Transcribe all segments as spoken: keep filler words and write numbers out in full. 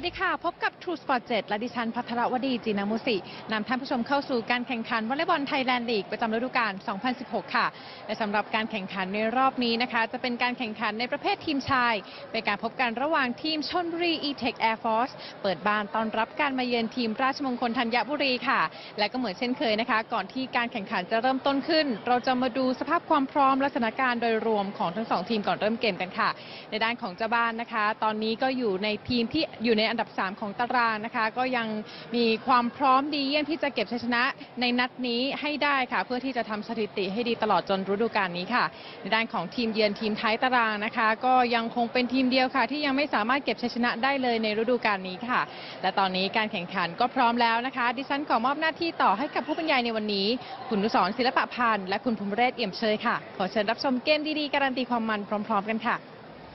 สดีค่ะพบกับ True Sport เจ็ดและดิฉันภัทรวดีจีนามุสินำท่านผู้ชมเข้าสู่การแข่งขันวอลเลย์บอลไทยแลนด์ลีกประจำฤดูกาล สองพันสิบหก ค่ะและสำหรับการแข่งขันในรอบนี้นะคะจะเป็นการแข่งขันในประเภททีมชายเป็นการพบกันระหว่างทีมชลบุรี E-Tech Air Force เปิดบ้านต้อนรับการมาเยือนทีมราชมงคลธัญบุรีค่ะและก็เหมือนเช่นเคยนะคะก่อนที่การแข่งขันจะเริ่มต้นขึ้นเราจะมาดูสภาพความพร้อมและสถานการณ์โดยรวมของทั้งสองทีมก่อนเริ่มเกมกันค่ะในด้านของเจ้าบ้านนะคะตอนนี้ก็อยู่ในทีมที่อยู่ในอันดับสามของตารางนะคะก็ยังมีความพร้อมดีเยี่ยมที่จะเก็บชัยชนะในนัดนี้ให้ได้ค่ะเพื่อที่จะทำสถิติให้ดีตลอดจนฤดูกาลนี้ค่ะในด้านของทีมเยือนทีมท้ายตารางนะคะก็ยังคงเป็นทีมเดียวค่ะที่ยังไม่สามารถเก็บชัยชนะได้เลยในฤดูกาลนี้ค่ะและตอนนี้การแข่งขันก็พร้อมแล้วนะคะดิฉันขอมอบหน้าที่ต่อให้กับผู้บรรยายในวันนี้คุณนุสรณ์ศิลปะพันธ์และคุณภูมิเรศเอี่ยมเชยค่ะขอเชิญรับชมเกมดีๆการันตีความมันพร้อมๆกันค่ะ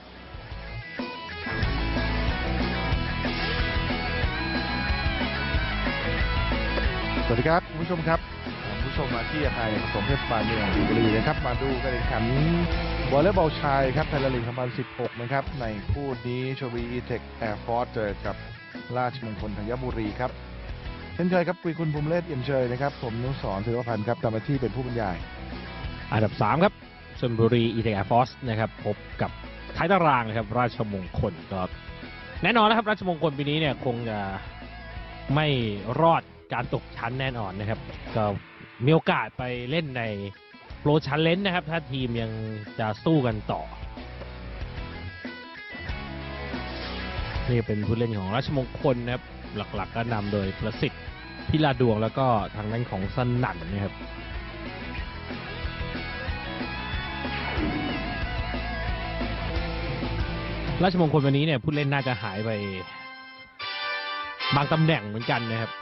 สวัสดีครับคุณผู้ชมครับคุณผู้ชมมาที่อาคารผสมเทศบาลเมืองชลบุรีนะครับมาดูการแข่งขันวอลเลย์บอลชายครับไทยแลนด์ลีก สองพันสิบหก นะครับในคู่นี้ชลบุรี E-Tech Air Force เจอกับราชมงคลธัญบุรีครับเช่นเคยครับคุยคุณภูมิเรศเอี่ยมเชยนะครับผมนุสรณ์ศิลปพันธ์ครับทำหน้าที่เป็นผู้บรรยายอันดับสามครับชลบุรี E-Tech Air Force นะครับพบกับท้ายตารางนะครับราชมงคลก็แน่นอนนะครับราชมงคลปีนี้เนี่ยคงจะไม่รอดการตกชั้นแน่นอนนะครับก็มีโอกาสไปเล่นในโปรชันเลนนะครับถ้าทีมยังจะสู้กันต่อนี่เป็นผู้เล่นของราชมงคลนะครับหลักๆก็นำโดยประสิทธิ์พิลาดวงแล้วก็ทางด้านของสนั่นนะครับราชมงคลวันนี้เนี่ยผู้เล่นน่าจะหายไปบางตำแหน่งเหมือนกันนะครับ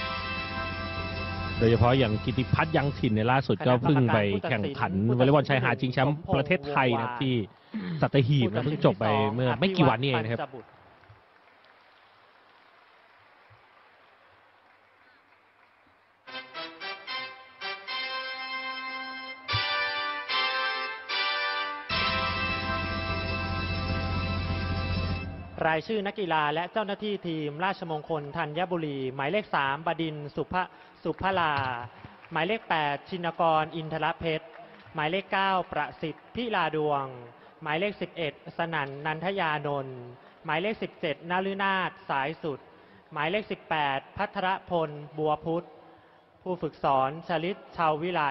โดยเฉพาะอย่างกิติพัฒน์ยังถิ่นในล่าสุดก็เพิ่งไปแข่งขันวอลเลย์บอลชายหาดชิงแชมป์ประเทศไทยนะครับที่สัตหีบนะเพิ่งจบไปเมื่อไม่กี่วันนี้เองนะครับรายชื่อนักกีฬาและเจ้าหน้าที่ทีมราชมงคลธัญบุรีหมายเลขสามบดินทร์สุภสุภลาหมายเลขแปดชินกรอินทรเพชรหมายเลขเก้าประสิทธิ์พิลาดวงหมายเลขสิบเอ็ดสนั่นนันทยานนท์หมายเลขสิบเจ็ดนฤนาถสายสุดหมายเลขสิบแปดพัทรพลบัวพุทธผู้ฝึกสอนชลิตชาววิไล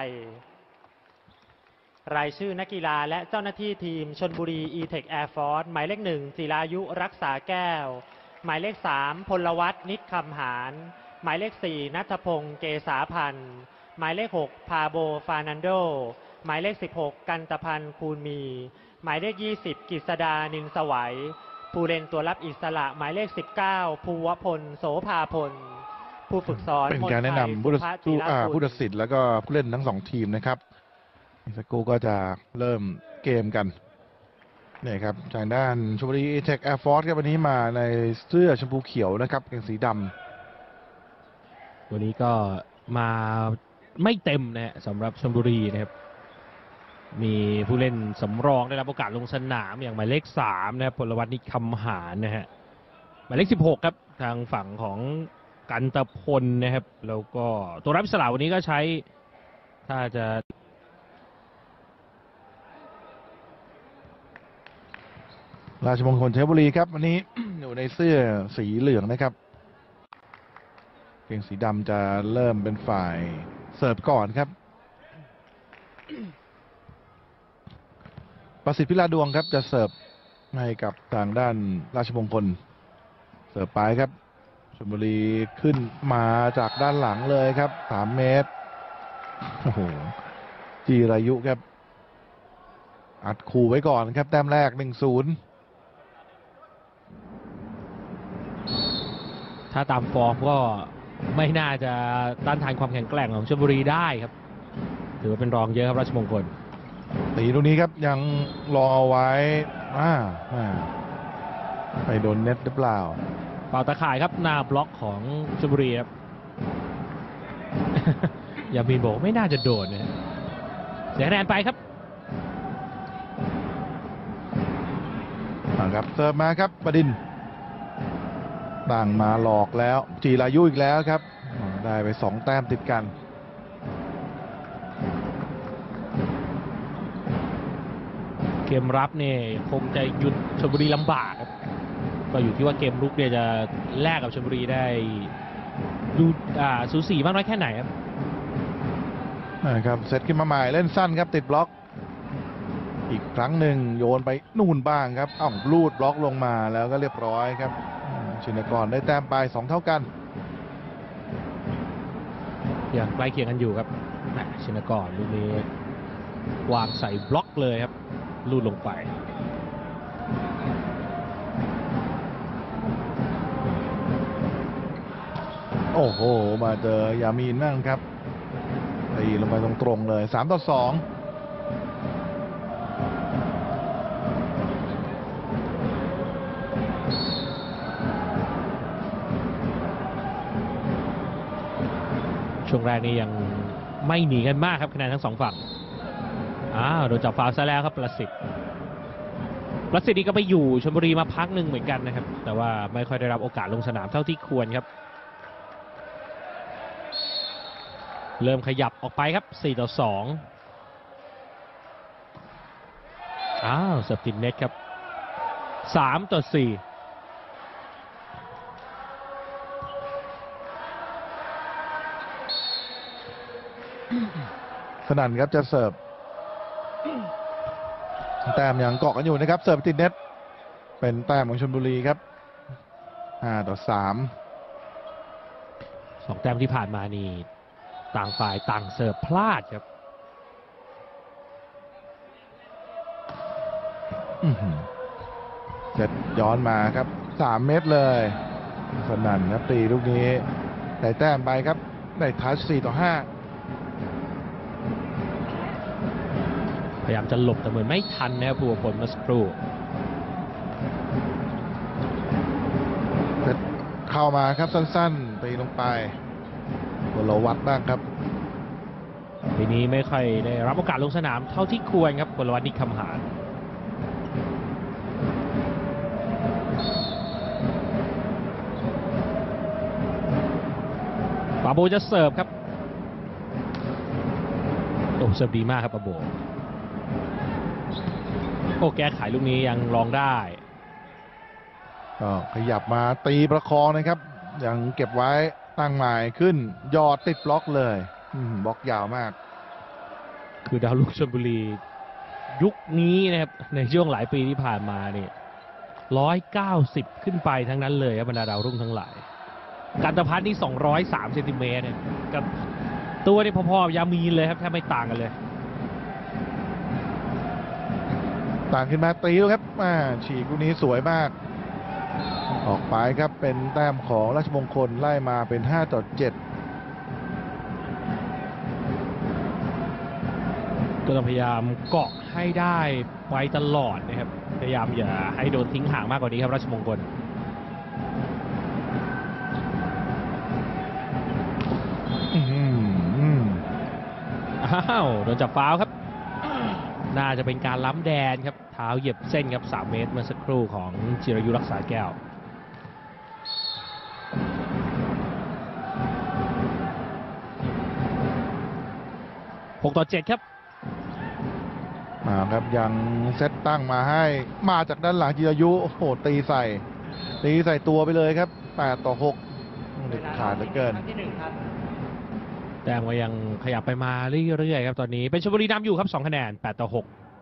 รายชื่อนักกีฬาและเจ้าหน้าที่ทีมชลบุรี E-Tech Air Force หมายเลขหนึ่งจิรายุรักษาแก้วหมายเลขสามพลวัฒน์นิดคำหารหมายเลขสี่ณัฐพงศ์เกษาพันธ์หมายเลขหกพาโบฟานันโดหมายเลขสิบหกกันตพันธ์คูณมีหมายเลขยี่สิบกฤษดานินสวัยผู้เล่นตัวรับอิสระหมายเลขสิบเก้าภูวพลโสภาพลผู้ฝึกสอนเป็นการแนะนำผู้ผู้ตัดสินแล้วก็ผู้เล่นทั้งสองทีมนะครับสักครู่ก็จะเริ่มเกมกันนี่ครับทางด้านชลบุรี E-Tech Air Force ครับวันนี้มาในเสื้อชมพูเขียวนะครับกางเกงสีดำวันนี้ก็มาไม่เต็มนะสำหรับชลบุรีนะครับมีผู้เล่นสำรองได้รับโอกาสลงสนามอย่างหมายเลขสามนะครับพลวัฒน์นิดคำหารนะฮะหมายเลขสิบหกครับทางฝั่งของกันตพลนะครับแล้วก็ตัวรับอิสระวันนี้ก็ใช้ถ้าจะราชมงคลธัญบุรีครับวันนี้ อยู่ในเสื้อสีเหลืองนะครับเกงสีดำจะเริ่มเป็นฝ่ายเสิร์ฟก่อนครับประสิทธิ์พิลาดวงครับจะเสิร์ฟให้กับทางด้านราชมงคลเสิร์ฟไปครับชลบุรีขึ้นมาจากด้านหลังเลยครับสามเมตรโอ้โหจีรายุครับอัดขู่ไว้ก่อนครับแต้มแรก หนึ่งศูนย์ถ้าตามฟอร์มก็ไม่น่าจะต้านทานความแข็งแกร่งของชลบุรีได้ครับถือว่าเป็นรองเยอะครับราชมงคลตีตรงนี้ครับยังรอไว้อ่าไปโดนเน็ตหรือเปล่าเป่าตะข่ายครับหน้าบล็อกของชลบุรีครับ ยามีนบอกไม่น่าจะโดนนะเสียคะแนนไปครับครับเสิร์ฟมาครับบดินทร์ต่างมาหลอกแล้วจีรายุอีกแล้วครับได้ไปสองแต้มติดกันเกมรับเนี่ยคงจะหยุดชลบุรีลำบากครับก็อยู่ที่ว่าเกมรุกเนี่ยจะแลกกับชลบุรีได้ดูอ่าสูสีมากน้อยแค่ไหนครับนะครับเซตขึ้นมาใหม่เล่นสั้นครับติดบล็อกอีกครั้งหนึ่งโยนไปนู่นบ้างครับอ้าวลูดบล็อกลงมาแล้วก็เรียบร้อยครับชินกรได้แต้มไปสองเท่ากันอย่างใกล้เคียงกันอยู่ครับชินกรลูกนี้วางใส่บล็อกเลยครับลูดลงไปโอ้โหมาเจอยามีนบ้างครับตีลงไปตรงๆเลยสามต่อสองช่วงแรกนี้ยังไม่หนีกันมากครับคะแนนทั้งสองฝั่งอ้าวโดนจับฟาวล์ซะแล้วครับประสิทธิ์ประสิทธิ์นี่ก็ไปอยู่ชลบุรีมาพักหนึ่งเหมือนกันนะครับแต่ว่าไม่ค่อยได้รับโอกาสลงสนามเท่าที่ควรครับเริ่มขยับออกไปครับสี่ต่อสองอ้าวเสิร์ฟติดเน็ตครับสามต่อสี่สนั่นครับจะเสิร์ฟแต้มยังเกาะกันอยู่นะครับเสิร์ฟติดเน็ตเป็นแต้มของชลบุรีครับห้าต่อสามสองแต้มที่ผ่านมานี่ต่างฝ่ายต่างเสิร์ฟพลาดครับเสร็จย้อนมาครับสามเมตรเลยสนั่นครับตีลูกนี้ได้แต้มไปครับได้ทัชสี่ต่อห้าพยายามจะหลบแต่เหมือนไม่ทันนะครับผู้ผลเมื่อสักครู่เข้ามาครับสั้นๆตีลงไปพลวัตบ้างครับทีนี้ไม่ค่อยได้รับโอกาสลงสนามเท่าที่ควรครับพลวัตนิคำหารปาโบจะเสิร์ฟครับโอ้เสิร์ฟดีมากครับปาโบโอ้แก้ไขลูกนี้ยังลองได้ก็ขยับมาตีประคองนะครับยังเก็บไว้ตั้งหมายขึ้นยอดติดบล็อกเลยบล็อกยาวมากคือดาวรุ่งชลบุรียุคนี้นะครับในช่วงหลายปีที่ผ่านมาเนี่ยร้อยเก้าสิบขึ้นไปทั้งนั้นเลยครับบรรดาดาวรุ่งทั้งหลายกันตพัฒน์นี่สองร้อยสามเซนติเมตรเนี่ยกับตัวนี่พอๆยามีนเลยครับแทบไม่ต่างกันเลยต่างขึ้นมาตีแล้วครับอ่าฉีกลูกนี้สวยมากออกไปครับเป็นแต้มของราชมงคลไล่มาเป็นห้าต่อเจ็ดก็ต้องพยายามเกาะให้ได้ไว้ตลอดนะครับพยายามอย่าให้โดนทิ้งห่างมากกว่านี้ครับราชมงคลอ้าวโดนจับฟาวล์ครับน่าจะเป็นการล้ำแดนครับเท้าเหยียบเส้นครับสามเมตรเมื่อสักครู่ของจิรายุรักษาแก้วหกต่อเจ็ดครับมาครับยังเซตตั้งมาให้มาจากด้านหลังจิรายุโอ้โหตีใส่ตีใส่ตัวไปเลยครับแปดต่อหกเด็ดขาดเหลือเกินแต่ว่ายังขยับไปมาเรื่อยๆครับตอนนี้เป็นชลบุรีนำอยู่ครับสองคะแนนแปดต่อหก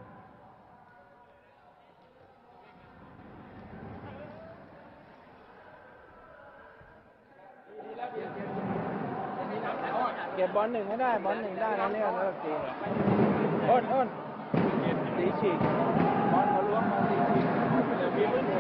เก็บบอลหนึ่งให้ได้บอลหนึ่งได้แล้วเนี่ยแล้วจริงอ้นอ้นตีฉีกบอลเขาล้วงมาตีฉีกเดี๋ยวมีเรื่อง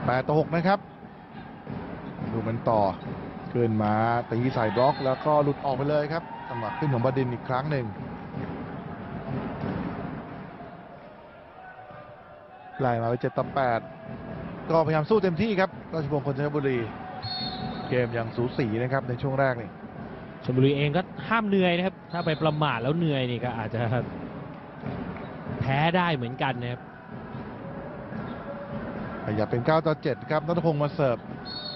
แปดต่อหกนะครับดูมันต่อขึ้นมาตีใส่บล็อกแล้วก็หลุดออกไปเลยครับจังหวะขึ้นของบดินทร์อีกครั้งหนึ่งไล่มาไปเจ็ดต่อแปดก็พยายามสู้เต็มที่ครับราชบุรีคนจันทบุรีเกมยังสูสีนะครับในช่วงแรกนี่ชลบุรีเองก็ห้ามเหนื่อยนะครับถ้าไปประมาทแล้วเหนื่อยนี่ก็อาจจะแพ้ได้เหมือนกันนะครับขยับเป็นเก้าต่อเจ็ดครับณัฐพงศ์มาเสิร์ฟ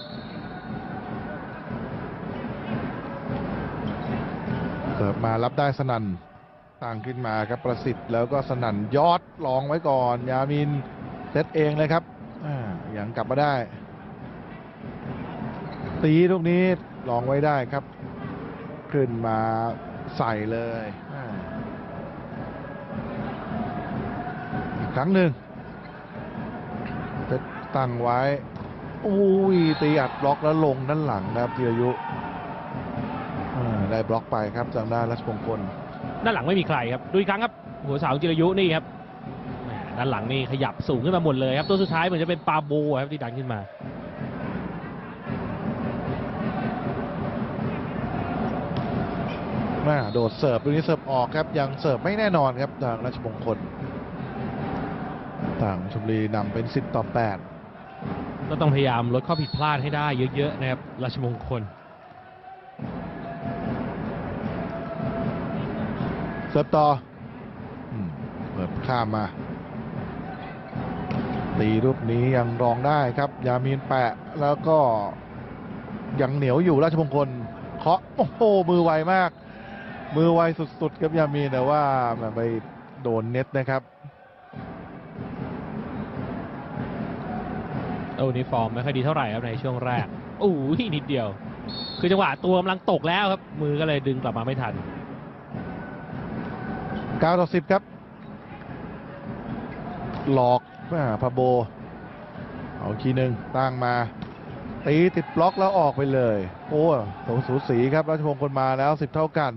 เสิร์ฟมารับได้สนั่นตั้งขึ้นมาครับประสิทธิ์แล้วก็สนั่นยอดลองไว้ก่อนยามินเซตเองเลยครับอ่ายังกลับมาได้ตีลูกนี้ลองไว้ได้ครับขึ้นมาใส่เลยอ่าอีกครั้งหนึ่งเซตตั้งไว้อุ้ยตีอัดบล็อกแล้วลงด้านหลังนะครับธีรยุอ่าได้บล็อกไปครับจากด้านรัชมงคลด้านหลังไม่มีใครครับดูอีกครั้งครับหัวเสาจิรยุนี่ครับแหม่ด้านหลังนี่ขยับสูงขึ้นมาหมดเลยครับตัวสุดท้ายเหมือนจะเป็นปาโบครับที่ดันขึ้นมามาโดดเสิร์ฟตรงนี้เสิร์ฟออกครับยังเสิร์ฟไม่แน่นอนครับทางราชมงคลต่างชลบุรีนำเป็นสิบต่อแปดก็ต้องพยายามลดข้อผิดพลาดให้ได้เยอะๆนะครับราชมงคลเสิร์ฟต่ออืมเปิดข้ามมาตีรูปนี้ยังรองได้ครับยามีนแปะแล้วก็ยังเหนียวอยู่ราชมงคลเคาะโอ้โหมือไวมากมือไวสุดๆครับยามีนแต่ว่ามันไปโดนเน็ตนะครับโอ้นี่ฟอร์มไม่ค่อยดีเท่าไหร่ครับในช่วงแรกโอ้ยนิดเดียวคือจังหวะตัวกำลังตกแล้วครับมือก็เลยดึงกลับมาไม่ทันเก้าต่อสิบครับหลอกพาโบเอาทีหนึ่งตั้งมาตีติดบล็อกแล้วออกไปเลยโอ้สงสูสีครับราชมงคลมาแล้วสิบเท่ากัน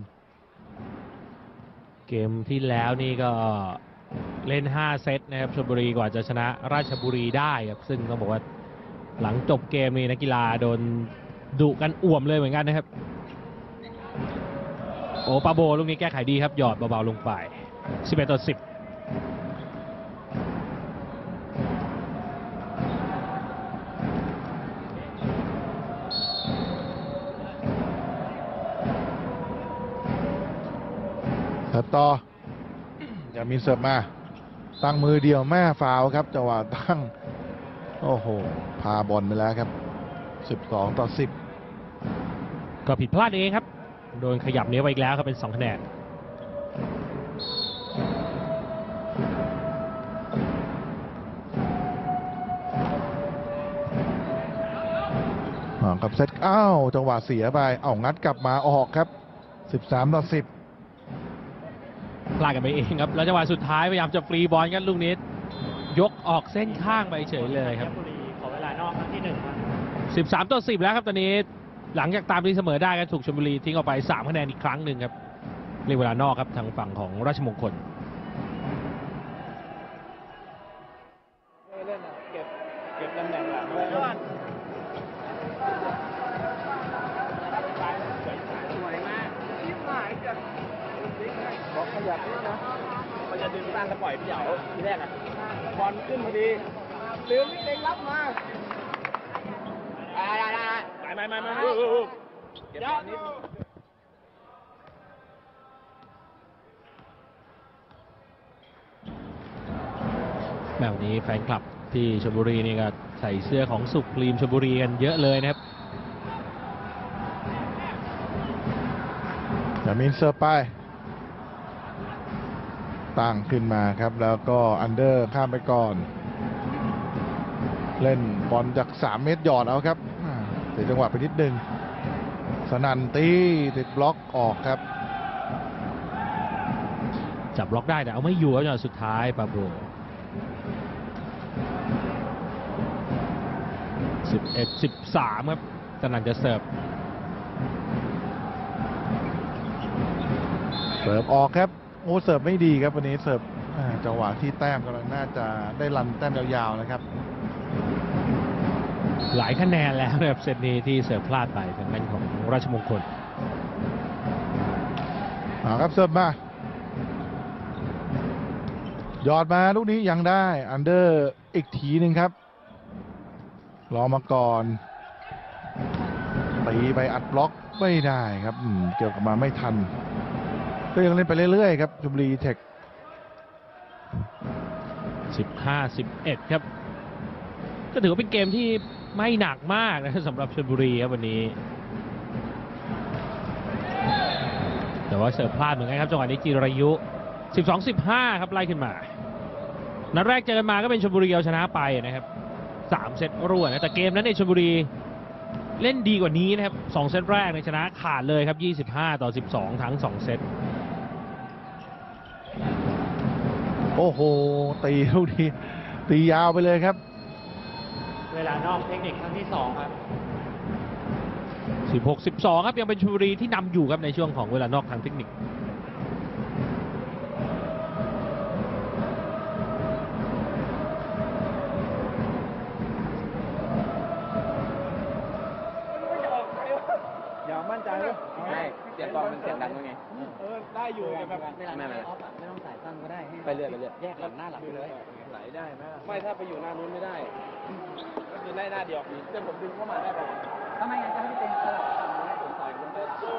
เกมที่แล้วนี่ก็เล่นห้าเซตนะครับชลบุรีกว่าจะชนะราชบุรีได้ครับซึ่งต้องบอกว่าหลังจบเกมนี้นักกีฬาโดนดุกันอ่วมเลยเหมือนกันนะครับโอ้ปาโบลูกนี้แก้ไขดีครับหยอดเบาๆลงไปสิบเอ็ดต่อสิบเสิร์ฟต่ออย่ามีเสิร์ฟมาตั้งมือเดียวแม่ฟาวครับจังหวะตั้งโอ้โหพาบอลไปแล้วครับสิบสองต่อสิบก็ผิดพลาดเองครับโดนขยับเนี้ยไปอีกแล้วครับเป็นสองคะแนนกับเซตอ้าวจังหวะเสียไปเอางัดกลับมาออกครับสิบสามต่อสิบพลาดกันไปเองครับแล้วจังหวะสุดท้ายพยายามจะฟรีบอลกันลูกนี้ยกออกเส้นข้างไปเฉยเลยครับขอเวลานอกครั้งที่หนึ่งสิบสามต่อสิบแล้วครับตอนนี้หลังจากตามตีเสมอได้กันถูกชลบุรีทิ้งออกไปสามคะแนนอีกครั้งหนึ่งครับเรียกเวลานอกครับทางฝั่งของราชมงคลเล่นเก็บเก็บตำแหน่งหลังไว้บอกขยับนิดนะมันจะดึงตั้งแล้วปล่อยพี่เหยาทีแรกอ่ะบอลขึ้นพอดีลืมนิดเองรับมาได้ได้ได้ไม่ไม่ไม่ไม่เก็บบอลนิดแบบนี้แฟนคลับที่ชลบุรีนี่ก็ใส่เสื้อของสุพรีมชลบุรีกันเยอะเลยนะครับอย่ามีเสิร์ฟไปตั้งขึ้นมาครับแล้วก็อันเดอร์ข้ามไปก่อนเล่นบอลจากสามเมตรหยอดเอาครับเสียจังหวะไปนิดนึงสนั่นตีติดบล็อกออกครับจับบล็อกได้แต่เอาไม่อยู่แล้วจังหวะสุดท้ายปาโบสิบเอ็ด สิบสามครับสนั่นจะเสิร์ฟเสิร์ฟออกครับโอ้เสิร์ฟไม่ดีครับวันนี้เสิร์ฟจังหวะที่แต้มกำลังน่าจะได้รันแต้มยาวๆนะครับหลายคะแนนแล้วนะครับเซตนี้ที่เสิร์ฟพลาดไปทางด้านของราชมงคลเอาครับเสิร์ฟมาหยอดมาลูกนี้ยังได้อันเดอร์อีกทีหนึ่งครับรอมาก่อนตีไปอัดบล็อกไม่ได้ครับอืมเกี่ยวกับมาไม่ทันก็ยังเล่นไปเรื่อยๆครับชลบุรีเทคสิบห้า สิบเอ็ด ครับก็ถือว่าเป็นเกมที่ไม่หนักมากนะสำหรับชลบุรีครับวันนี้แต่ว่าเสิร์ฟพลาดเหมือนกันครับจังหวะนี้จิรายุ สิบสอง สิบห้า ครับไล่ขึ้นมานัดแรกเจอกันมาก็เป็นชลบุรีเอาชนะไปนะครับสามเซตรวดนะแต่เกมนั้นในชลบุรีเล่นดีกว่านี้นะครับสองเซตแรกในชนะขาดเลยครับยี่สิบห้าต่อสิบสองทั้งสองเซตโอ้โหตีลูกนี้ตียาวไปเลยครับเวลานอกเทคนิคครั้งที่สองครับสิบหก สิบสอง ครับยังเป็นชลบุรีที่นำอยู่ครับในช่วงของเวลานอกทางเทคนิคอย่ามั่นใจเลยใช่เสียงกลองมันเสียงดังด้วยไงเออได้อยู่แต่แบบไม่ไม่ไม่ไม่ต้องสายสั้นก็ได้ไปเรื่อยไปเรื่อยแยกหลังหน้าหลังไปเลยไหลได้ไหมไม่ถ้าไปอยู่หน้านู้นไม่ได้ก็คือได้หน้าเดียวเดี๋ยวผมดึงเข้ามาได้ป่ะถ้าไม่งั้นจะให้พี่เต็งสลับฝั่งนี้ให้ผมต่อยคุณได้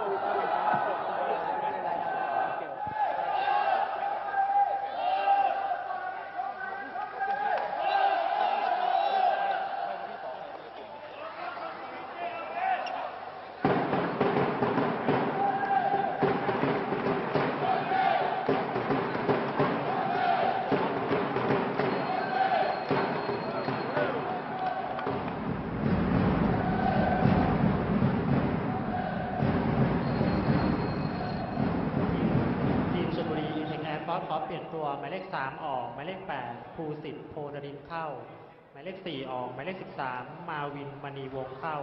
ทีมชลบุรีเทคแอร์ฟอร์สขอเปลี่ยนตัวหมายเลขสามออกหมายเลขแปดภูสิทธิ์โพนรินทร์เข้าหมายเลขสี่ออกหมายเลขสิบสามมาวินมณีวงศ์เข้า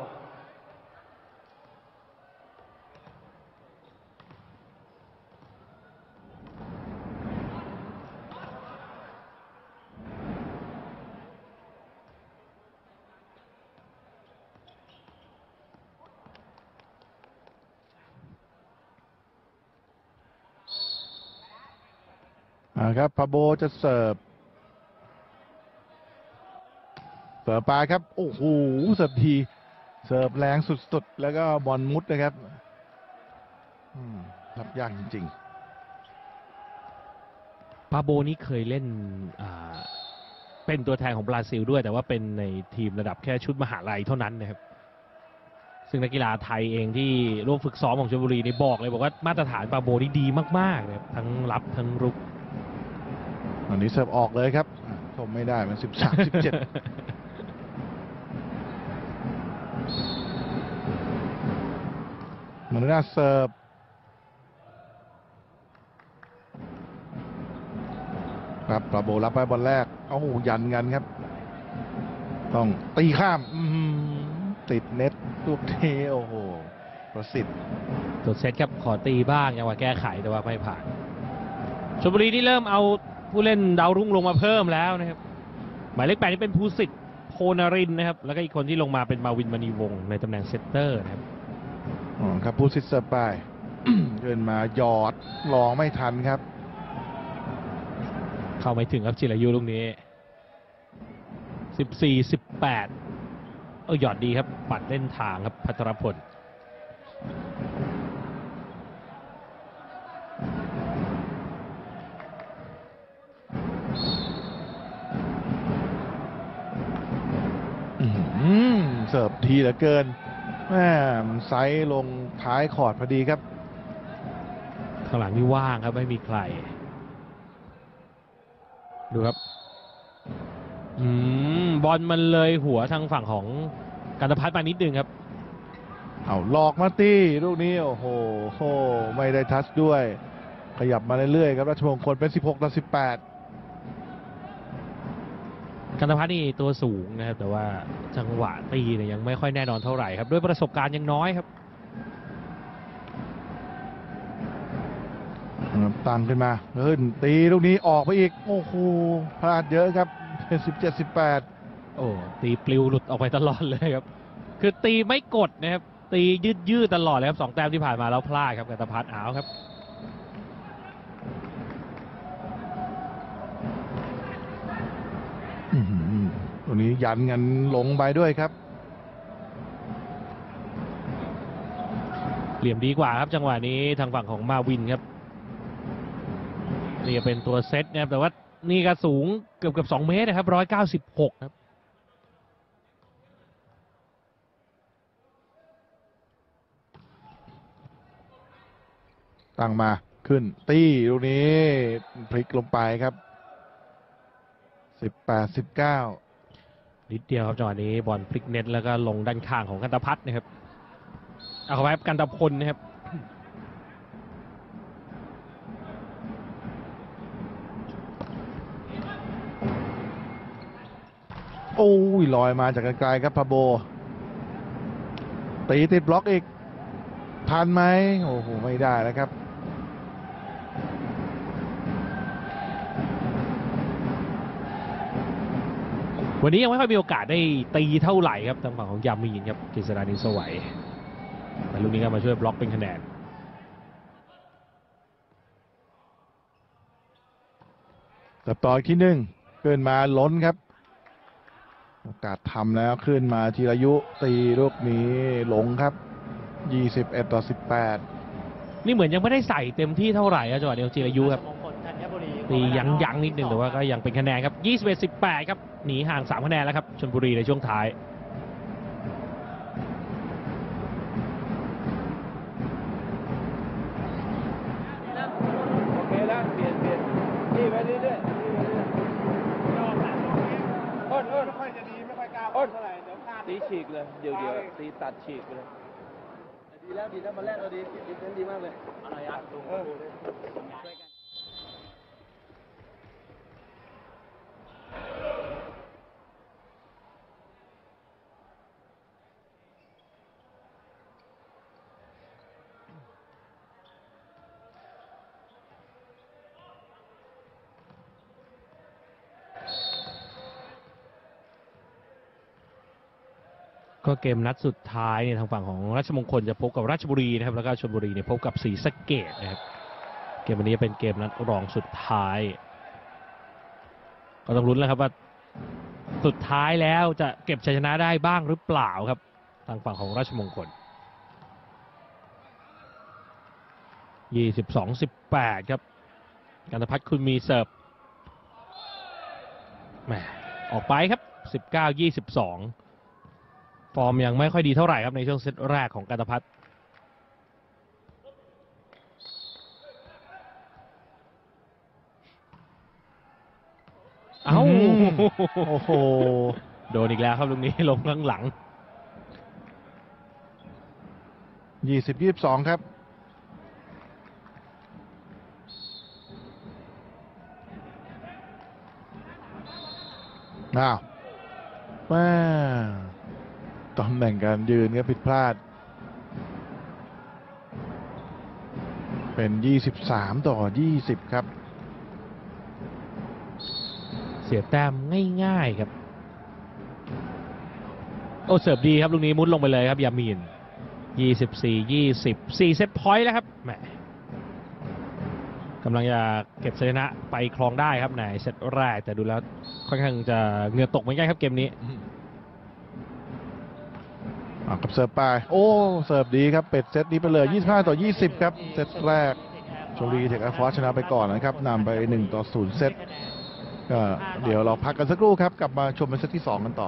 อ่าครับพาโบจะเสิร์ฟเสิร์ฟไปครับโอ้โหเสิร์ฟทีเสิร์ฟแรงสุดๆแล้วก็บอลมุดนะครับอืมรับยากจริงปาโบนี่เคยเล่นอ่าเป็นตัวแทนของบราซิลด้วยแต่ว่าเป็นในทีมระดับแค่ชุดมหาลัยเท่านั้นนะครับซึ่งนักกีฬาไทยเองที่ร่วมฝึกซ้อมของชลบุรีนี่บอกเลยบอกว่ามาตรฐานปาโบนี่ดีมากๆนะครับทั้งรับทั้งรุกๆอันนี้เสิร์ฟออกเลยครับอ่ะชมไม่ได้มันสิบสาม สิบเจ็ด เหมือนน่าเสิร์ฟครับปาโบรับไปบอลแรกเอ้ายันกันครับ ต้องตีข้ามอื้อหือติดเน็ตลูกเทโอ้โหประสิทธิ์ตัวเซตครับขอตีบ้างจังหวะแก้ไขแต่ว่าไม่ผ่านชลบุรีนี่เริ่มเอาผู้เล่นดาวรุ่งลงมาเพิ่มแล้วนะครับหมายเลขแปดนี่เป็นภูสิทธิ์โพนรินทร์นะครับแล้วก็อีกคนที่ลงมาเป็นมาวินมณีวงศ์ในตำแหน่งเซตเตอร์นะครับอ๋อครับผู้ซิสเซอร์ไป เดินมาหยอดลองไม่ทันครับเข้าไม่ถึงครับจิรายุลูกนี้ สิบสี่ สิบแปด เออหยอดดีครับปัดเล่นทางครับพัทรพลอื้อหือเสิร์ฟทีเหลือเกินแม่มันไซส์ลงท้ายคอร์ดพอดีครับข้างหลังนี่ว่างครับไม่มีใคร ดูครับอืมบอลมันเลยหัวทางฝั่งของกันพัฒน์มานิดนึงครับเอาหลอกมาตีลูกนี้โอ้โหโหไม่ได้ทัชด้วย ขยับมาเรื่อยๆครับราชมงคลเป็นสิบหกต่อสิบแปดกันพัฒน์นี่ตัวสูงนะครับแต่ว่าจังหวะตีเนี่ยยังไม่ค่อยแน่นอนเท่าไหร่ครับด้วยประสบการณ์ยังน้อยครับตั้งขึ้นมาเฮ้ยตีลูกนี้ออกไปอีกโอ้โหพลาดเยอะครับเป็นสิบเจ็ด สิบแปดโอ้ตีปลิวหลุดออกไปตลอดเลยครับคือตีไม่กดนะครับตียืดยืดตลอดเลยครับสองแต้มที่ผ่านมาแล้วพลาดครับกันตพัฒน์เอาครับตัวนี้ยันกันลงไปด้วยครับเหลี่ยมดีกว่าครับจังหวะนี้ทางฝั่งของมาวินครับนี่เป็นตัวเซตนะครับแต่ว่านี่ก็สูงเกือบเกือบสองเมตรนะครับร้อยเก้าสิบหกครับตั้งมาขึ้นตี้ลูกนี้พลิกลงไปครับสิบแปด สิบเก้านิดเดียวครับจังหวะนี้บอลพลิกเน็ตแล้วก็ลงด้านข้างของกันตพัฒน์นะครับเอาเข้าไปกันตพลนะครับโอ้ยลอยมาจากไกลๆครับพาโบตีติดบล็อกอีกทันไหมโอ้โหไม่ได้แล้วครับวันนี้ยังไม่ค่อยมีโอกาสได้ตีเท่าไหร่ครับทางฝั่งของยามีนครับกฤษณานินสวัยแต่ลูกนี้ก็มาช่วยบล็อกเป็นคะแนนตัดต่ออีกที่หนึ่งขึ้นมาล้นครับโอกาสทำแล้วขึ้นมาธีรยุตีลูกนี้หลงครับยี่สิบเอ็ดต่อสิบแปดนี่เหมือนยังไม่ได้ใส่เต็มที่เท่าไหร่ครับจังหวะนี้ธีรยุครับตียังยังนิดนึงแต่ว่าก็ยังเป็นคะแนนครับยี่สิบเอ็ด สิบแปดครับหนีห่างสามคะแนนแล้วครับชลบุรีในช่วงท้ายโอเคแล้วเปลี่ยนเปลี่ยนนี่ไปเรื่อยๆนี่ไปเรื่อยๆอ้นอ้นไม่ค่อยจะดีไม่ค่อยกล้าอ้นเท่าไหร่เดี๋ยวพลาดตีฉีกเลยเดี๋ยวเดี๋ยวตีตัดฉีกเลยดีแล้วดีแล้วมาแรกเราดีดีเน้นดีมากเลยอะไรอ่ะเออก็เกมนัดสุดท้ายเนี่ยทางฝั่งของราชมงคลจะพบกับราชบุรีนะครับแล้วก็ชลบุรีเนี่ยพบกับศรีสะเกษนะครับเกมวันนี้เป็นเกมนัดรองสุดท้ายก็ต้องลุ้นแล้วครับว่าสุดท้ายแล้วจะเก็บชัยชนะได้บ้างหรือเปล่าครับทางฝั่งของราชมงคลยี่สิบสอง สิบแปดครับกันตพัฒน์คุณมีเสิร์ฟแหมออกไปครับสิบเก้า ยี่สิบสองฟอร์มยังไม่ค่อยดีเท่าไหร่ครับในช่วงเซตแรกของกันตพัฒน์เอ้าโอ้โหโดนอีกแล้วครับลูกนี้ลงข้างหลังยี่สิบ ยี่สิบสองครับอ้าวแม่ตำแหน่งการยืนก็ผิดพลาดเป็นยี่สิบสามต่อยี่สิบครับเสียแต้มง่ายๆครับโอ้เสิร์ฟดีครับลูกนี้มุดลงไปเลยครับยามีนยี่สิบสี่ ยี่สิบ สี่เซตพอยต์แล้วครับแหมกำลังจะเก็บชัยชนะไปครองได้ครับในเซตแรกแต่ดูแล้วค่อนข้างจะเหงื่อตกเหมือนกันครับเกมนี้กับเสิร์ฟไปโอ้เสิร์ฟดีครับเป็ดเซตนี้ไปเลยยี่สิบห้าต่อยี่สิบครับเซตแรกชลบุรีเทคแอร์ฟอร์สชนะไปก่อนนะครับนำไปหนึ่งต่อศูนย์เซตก็เดี๋ยวเราพักกันสักครู่ครับกลับมาชมในเซตที่สองกันต่อ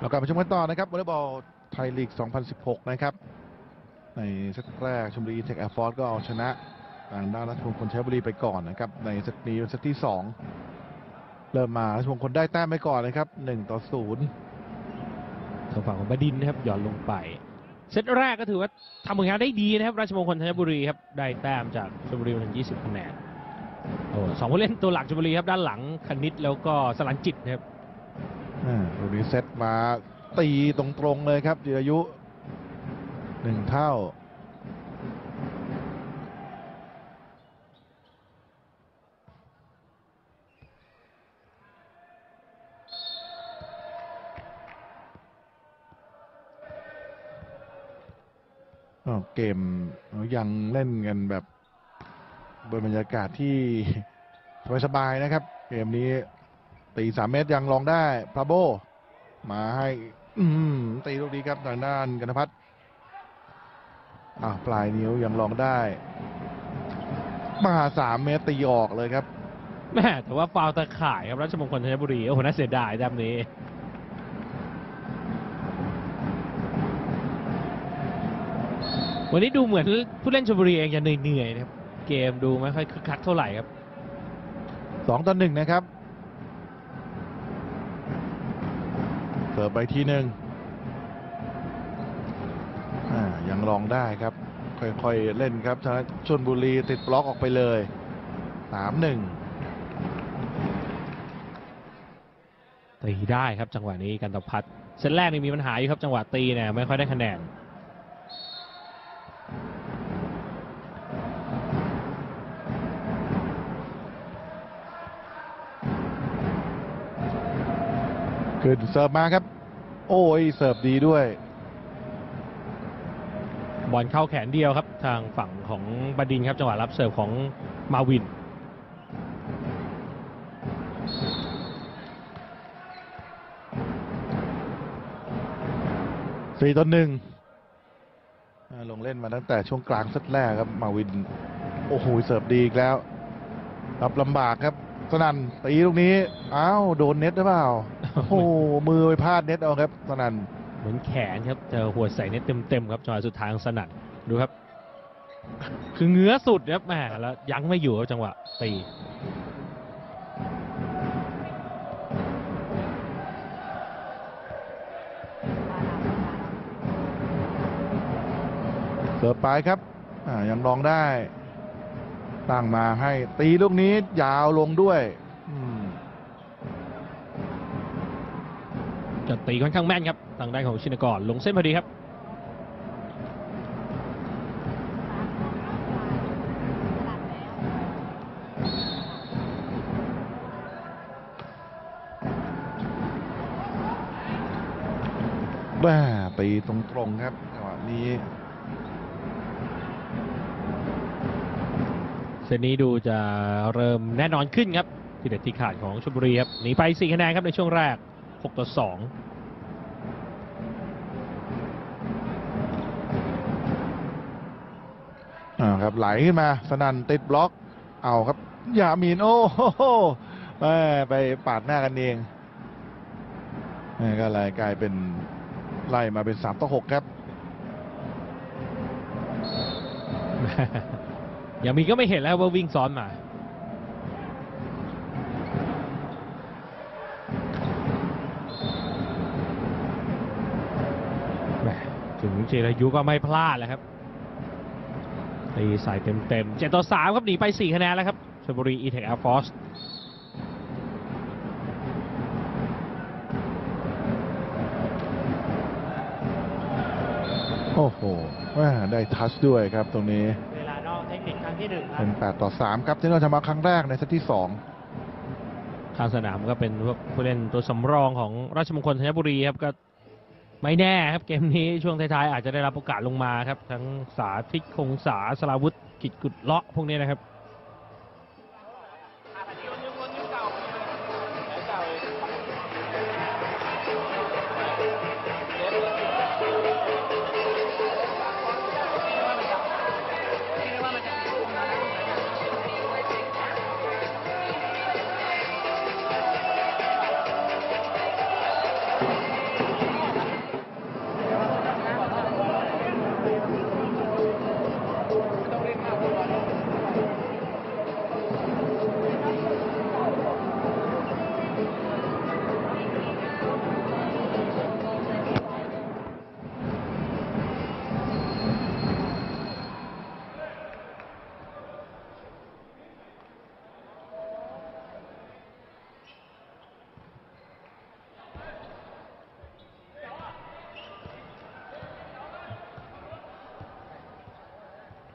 เรากลับมาชมกันต่อนะครับวอลเลย์บอลไทยลีก สองพันสิบหก นะครับในเซตแรกชลบุรีเทคแอร์ฟอร์สก็เอาชนะทางด้านราชมงคลชัยบุรีไปก่อนนะครับในเซตนี้เป็นเซตที่สองเริ่มมาราชมงคลได้แต้มไปก่อนนะครับหนึ่งต่อศูนย์ทางฝั่งของบดินทร์นะครับหย่อนลงไปเซตแรกก็ถือว่าทำผลงานได้ดีนะครับราชมงคลธัญบุรีครับได้แต้มจากชลบุรีมาถึงยี่สิบคะแนนโอ้สองผู้เล่นตัวหลักชลบุรีครับด้านหลังคณิตแล้วก็สลันจิตนะครับอ่าลูกนี้เซตมาตีตรงๆเลยครับจิรายุหนึ่งเท่าเกมยังเล่นกันแบบบนบรรยากาศที่สบายๆนะครับเกมนี้ตีสามเมตรยังลองได้พาโบมาให้อืมตีลูกนี้ครับทางด้านกนพัฒน์อ่าปลายนิ้วยังลองได้มาสามเมตรตีออกเลยครับแม่แต่ว่าฟาวล์ตะข่ายครับราชมงคลธัญบุรีโอ้โหน่าเสียดายแบบนี้วันนี้ดูเหมือนผู้เล่นชลบุรีเองจะเหนื่อยๆนะครับเกมดูไม่ค่อยคึกคักเท่าไหร่ครับสองต่อหนึ่งนะครับเสิร์ฟไปทีหนึ่งอ่ายังลองได้ครับค่อยๆเล่นครับทางชลบุรีติดบล็อกออกไปเลยสามหนึ่งตีได้ครับจังหวะนี้กันตพัฒน์เซตแรกนี่มีปัญหาอยู่ครับจังหวะตีเนี่ยไม่ค่อยได้คะแนนขึ้นเสิร์ฟมาครับโอ้ยเสิร์ฟดีด้วยบอลเข้าแขนเดียวครับทางฝั่งของบดินทร์ครับจังหวะรับเสิร์ฟของมาวินสี่ต่อหนึ่งลงเล่นมาตั้งแต่ช่วงกลางเซตแรกครับมาวินโอ้โหเสิร์ฟดีอีกแล้วรับลำบากครับสนั่นตีลูกนี้อ้าวโดนเน็ตหรือเปล่าโอ้โหมือไปพลาดเน็ตเอาครับสนั่นเหมือนแขนครับเจอหัวใส่เน็ตเต็มๆครับจังหวะสุดท้ายของสนั่นดูครับคือเงื้อสุดครับแม่แล้วยังไม่อยู่ครับจังหวะตีเสิร์ฟไปครับอ่ายังลองได้ตั้งมาให้ตีลูกนี้ยาวลงด้วยจะตีค่อนข้างแม่นครับทางด้านของชินกรลงเส้นพอดีครับบ้าตีตรงๆครับจังหวะนี้เซตนี้ดูจะเริ่มแน่นอนขึ้นครับที่เด็ดที่ขาดของชลบุรีครับหนีไปสี่คะแนนครับในช่วงแรกหกต่อสองอ่าครับไหลขึ้นมาสนั่นติดบล็อกเอาครับยามีนโอ้โหไปปาดหน้ากันเองก็เลยกลายเป็นไล่มาเป็นสามต่อหกครับอย่างมีก็ไม่เห็นแล้วว่าวิ่งซ้อนมาถึงเจรายุก็ไม่พลาดแล้วครับตีใส่เต็มๆเจ็ดต่อสามครับหนีไปสี่คะแนนแล้วครับชลบุรี อี เทค Air Force โอ้โหได้ทัชด้วยครับตรงนี้เวลานอกเทคนิคครั้งที่หนึ่งครับเป็นแปดต่อสามครับที่เราจะมาครั้งแรกในเซตที่สองข้างสนามก็เป็นผู้เล่นตัวสำรองของราชมงคลธัญบุรีครับก็ไม่แน่ครับเกมนี้ช่วงท้ายๆอาจจะได้รับโอกาสลงมาครับทั้งสาธิตคงสาสราวุธกิจกุดเลาะพวกนี้นะครับ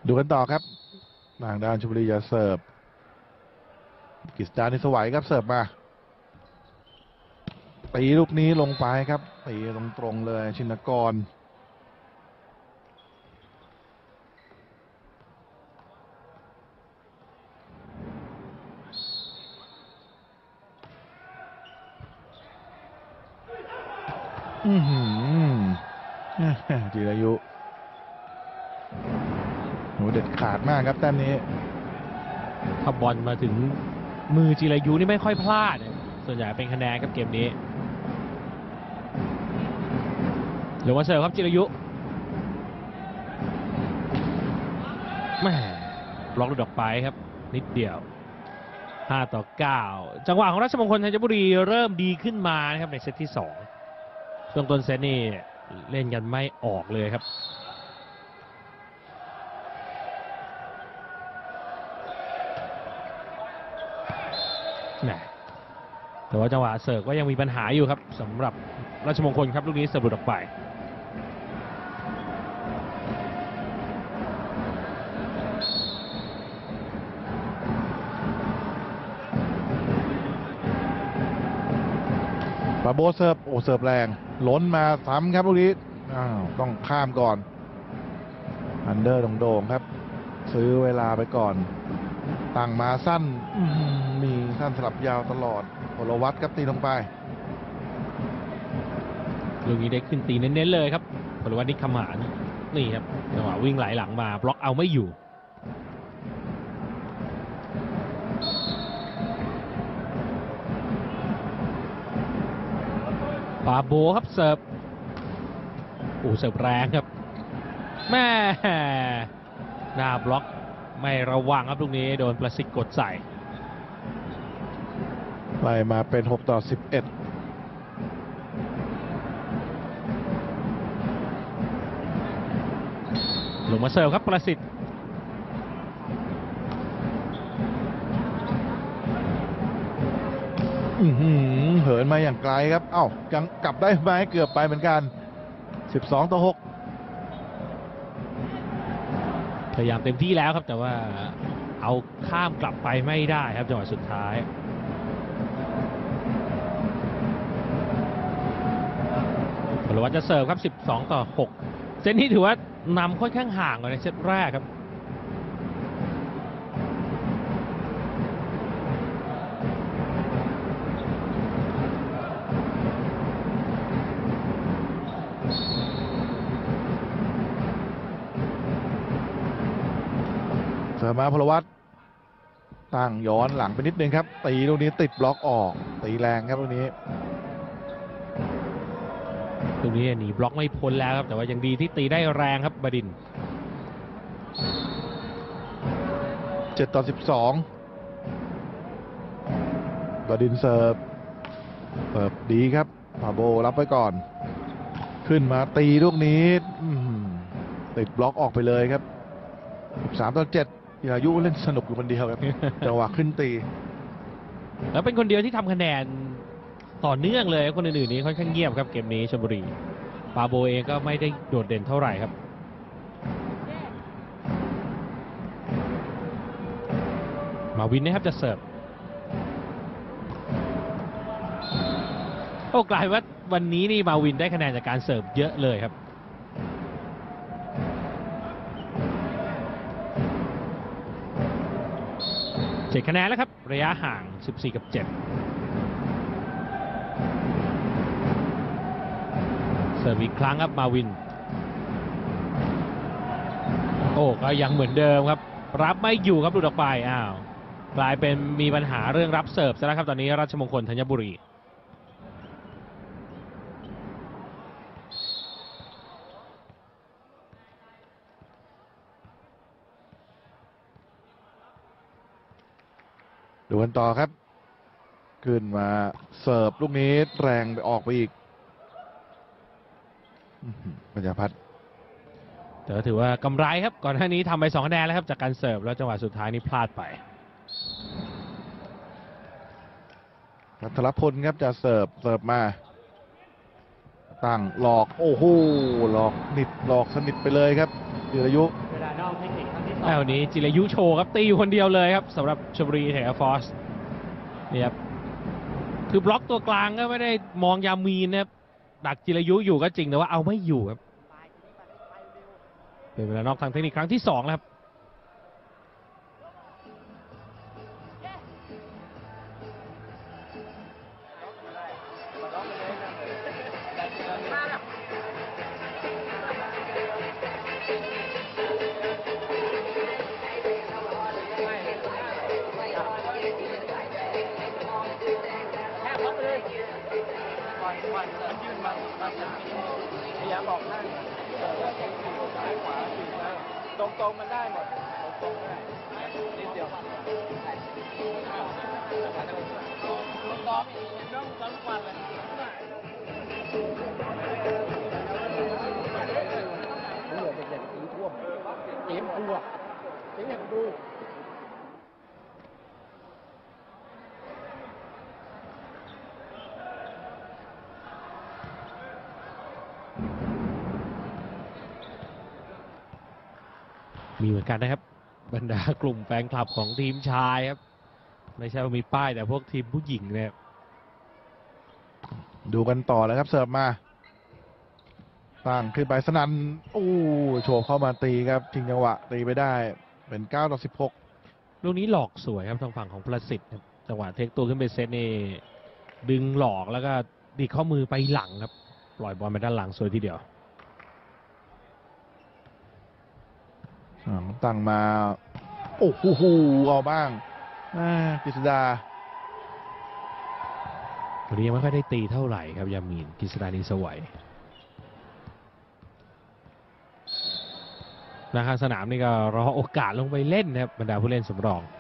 ดูกันต่อครับทางด้านชลบุรีจะเสิร์ฟกฤษดานิสวัยครับเสิร์ฟมาตีลูกนี้ลงไปครับตีตรงๆเลยชินกรอือหือจิรายุโหเด็ดขาดมากครับแต้มนี้ถ้าบอลมาถึงมือจิรายุนี่ไม่ค่อยพลาดส่วนใหญ่เป็นคะแนนครับเกมนี้หรือว่าเสิร์ฟครับจิรายุแม่บล็อกหลุดออกไปครับนิดเดียวห้าต่อเก้าจังหวะของราชมงคลธัญบุรีเริ่มดีขึ้นมานะครับในเซตที่สองช่วงต้นเซตนี่เล่นกันไม่ออกเลยครับแต่ว่าจังหวะเสิร์ฟก็ยังมีปัญหาอยู่ครับสำหรับราชมงคลครับลูกนี้เสิร์ฟหลุดออกไปปาโบเสิร์ฟโอ้เสิร์ฟแรงล้นมาซ้ำครับลูกนี้อ้าวต้องข้ามก่อนอันเดอร์โด่งๆครับซื้อเวลาไปก่อนตั้งมาสั้นมีสั้นสลับยาวตลอดพลวัตครับตีลงไปลูกนี้ได้ขึ้นตีเน้นๆเลยครับพลวัตนิคมหานนี่ครับจังหวะวิ่งไหลหลังมาบล็อกเอาไม่อยู่ปาโบครับเสิร์ฟโอ้เสิร์ฟแรงครับแม่หน้าบล็อกไม่ระวังครับลูกนี้โดนประสิทธิ์กดใส่ไล่มาเป็นหกต่อสิบเอ็ดลงมาเสิร์ฟครับประสิทธิ์เหินมาอย่างไกลครับเอ้ายังกลับได้ไหมเกือบไปเหมือนกันสิบสองต่อหกพยายามเต็มที่แล้วครับแต่ว่าเอาข้ามกลับไปไม่ได้ครับจังหวะสุดท้ายพลวัตจะเสิร์ฟครับสิบสองต่อหกเซตนี้ถือว่านำค่อนข้างห่างกว่าในเซตแรกครับเสิร์ฟมาพลวัตตั้งย้อนหลังไปนิดนึงครับตีลูกนี้ติดบล็อกออกตีแรงครับลูกนี้ตรงนี้หนีบล็อกไม่พ้นแล้วครับแต่ว่ายังดีที่ตีได้แรงครับบดินทร์เจ็ดต่อสิบสองบดินทร์เสิร์ฟเสิร์ฟดีครับปาโบรับไว้ก่อนขึ้นมาตีลูกนี้ติดบล็อกออกไปเลยครับสิบสามต่อเจ็ดอายุเล่นสนุกอยู่คนเดียวครับจังหวะขึ้นตีแล้วเป็นคนเดียวที่ทำคะแนนต่อเนื่องเลยคนอื่นๆนี้ค่อนข้างเงียบครับเกมนี้ชลบุรีปาโบเองก็ไม่ได้โดดเด่นเท่าไหร่ครับมาวินนะครับจะเสิร์ฟโอ้กลายว่าวันนี้นี่มาวินได้คะแนนจากการเสิร์ฟเยอะเลยครับเจ็ดคะแนนแล้วครับระยะห่างสิบสี่กับเจ็ดเสิร์ฟอีกครั้งครับมาวินโอ้ก็ยังเหมือนเดิมครับรับไม่อยู่ครับหลุดออกไปอ้าวกลายเป็นมีปัญหาเรื่องรับเสิร์ฟซะแล้วครับตอนนี้ราชมงคลธัญบุรีดูกันต่อครับขึ้นมาเสิร์ฟลูกนี้แรงไปออกไปอีกปัญญาพัฒน์แต่ถือว่ากำไรครับก่อนหน้านี้ทำไปสองคะแนนแล้วครับจากการเสิร์ฟแล้วจังหวะสุดท้ายนี้พลาดไปพัทรพลครับจะเสิร์ฟเสิร์ฟมาตั้งหลอกโอ้โหหลอกนิดหลอกสนิทไปเลยครับจิรายุเวลานอกเทคนิคครั้งที่ต่อแล้ววันนี้จิรายุโชว์ครับตีอยู่คนเดียวเลยครับสำหรับชลบุรีแถวฟอร์สนี่ครับคือบล็อกตัวกลางก็ไม่ได้มองยามีนนะครับดักจิรายุอยู่ก็จริงแต่ว่าเอาไม่อยู่ครับเป็นเวลานอกทางเทคนิคครั้งที่สองแล้วครับพยายามบอกท่านซ้ายขวาสี่ซ้ายตรงตรงๆมันได้หมดตรงๆได้นิดเดียวตรงๆต้องทั้งวันเลยเหลือเด็กๆสีท่วมเต็มตัวเต็มดูมีเหมือนกันนะครับบรรดากลุ่มแฟนคลับของทีมชายครับไม่ใช่ว่ามีป้ายแต่พวกทีมผู้หญิงเนี่ยดูกันต่อเลยครับเสิร์ฟมาตั้งขึ้นไปสนันโอ้โฉบเข้ามาตีครับทิ้งจังหวะตีไปได้เป็นเก้าต่อสิบหกลูกนี้หลอกสวยครับทางฝั่งของประสิทธิ์ครับจังหวะเทคตัวขึ้นไปเซตนี่ดึงหลอกแล้วก็ดีข้อมือไปหลังครับปล่อยบอลไปด้านหลังสวยทีเดียวอ่าตั้งมาโอ้โหเอาบ้างอ่ากฤษดาวันนี้ยังไม่ค่อยได้ตีเท่าไหร่ครับยามีนกฤษดานินสวัยนาข้างสนามนี่ก็รอโอกาสลงไปเล่นนะครับบรรดาผู้เล่นสำรอง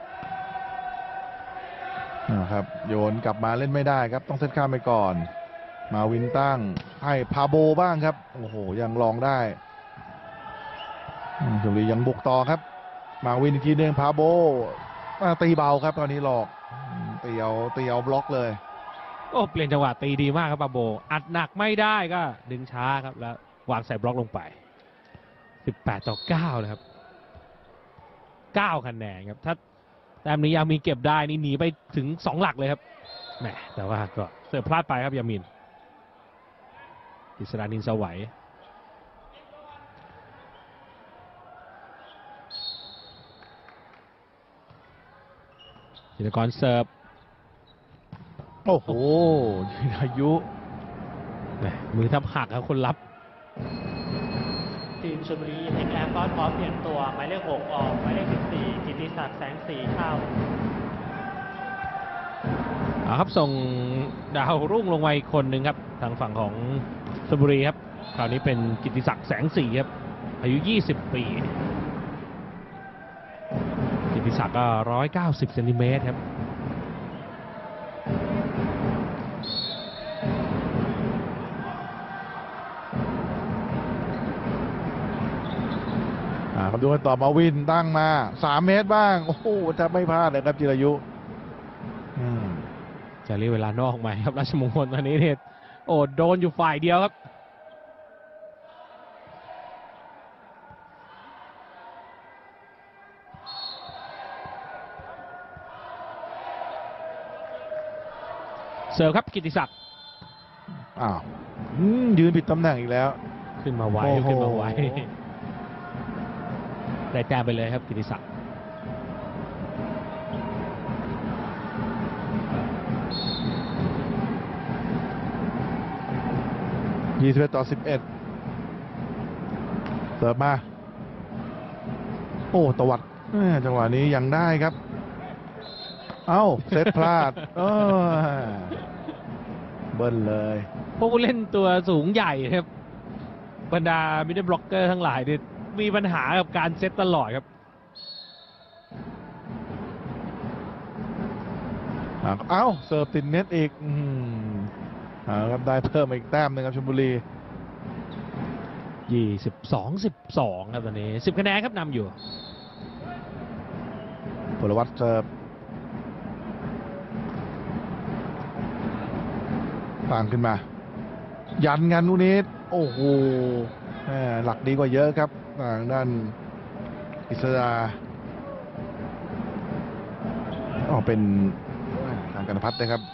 นะครับโยนกลับมาเล่นไม่ได้ครับต้องเซตข้ามไปก่อนมาวินตั้งให้พาโบบ้างครับโอ้โหยังลองได้ชลบุรียังบุกต่อครับมาวินอีกทีหนึ่งพาโบตีเบาครับตอนนี้หลอกตีเอาตีเอาบล็อกเลยโอ้เปลี่ยนจังหวะตีดีมากครับปาโบอัดหนักไม่ได้ก็ดึงช้าครับแล้ววางใส่บล็อกลงไปสิบแปดต่อเก้านะครับเก้าคะแนนครับถ้าแต้มนี้ยามีนเก็บได้นี่หนีไปถึงสองหลักเลยครับแหมแต่ว่าก็เสิร์ฟพลาดไปครับยามีนกฤษดานินสวัยจิรกรเสิร์ฟโอ้โหจิรายุมือทับหักครับคนรับทีมชลบุรีเทคแอร์ฟอร์สพร้อมเปลี่ยนตัวหมายเลขหกออกหมายเลขสิบสี่กิติศักดิ์แสงสีเข้าเอาครับส่งดาวรุ่งลงมาอีกคนหนึ่งครับทางฝั่งของชลบุรีครับคราวนี้เป็นกิติศักดิ์แสงสีครับอายุยี่สิบปีกิติศักดิ์ก็หนึ่งร้อยเก้าสิบเซนติเมตรครับครับดูกันต่อมาวินตั้งมาสามเมตรบ้างโอ้โหจะไม่พลาดเลยครับจิรายุจะเรียกเวลานอกไหมครับราชมงคลตอนนี้เนี่ยโอ้โดนอยู่ฝ่ายเดียวครับเสิร์ฟครับกิติศักดิ์อ้าวยืนผิดตำแหน่งอีกแล้วขึ้นมาไวขึ้นมาไวได้แต้มไปเลยครับกิติศักดิ์ยี่สิบเอ็ดต่อสิบเอ็ดเสิร์ฟมาโอ้ตวัดจังหวะนี้ยังได้ครับเอ้าเซตพลาดเออเบิ้ลเลยพวกผู้เล่นตัวสูงใหญ่ครับบรรดามิดเดิลบล็อกเกอร์ทั้งหลายเนี่ยมีปัญหากับการเซตตลอดครับเอ้าเสิร์ฟติดเน็ตอีกอืมครับได้เพิ่มอีกแต้มหนึ่งครับชลบุรียี่สิบสองสิบสองครับตอนนี้สิบคะแนนครับนำอยู่พลวัตเสิร์ฟต่างขึ้นมายันกันลูกนี้โอ้โหหลักดีกว่าเยอะครับทางด้านกฤษดาอ๋อเป็นทางกันพัฒน์นะครับ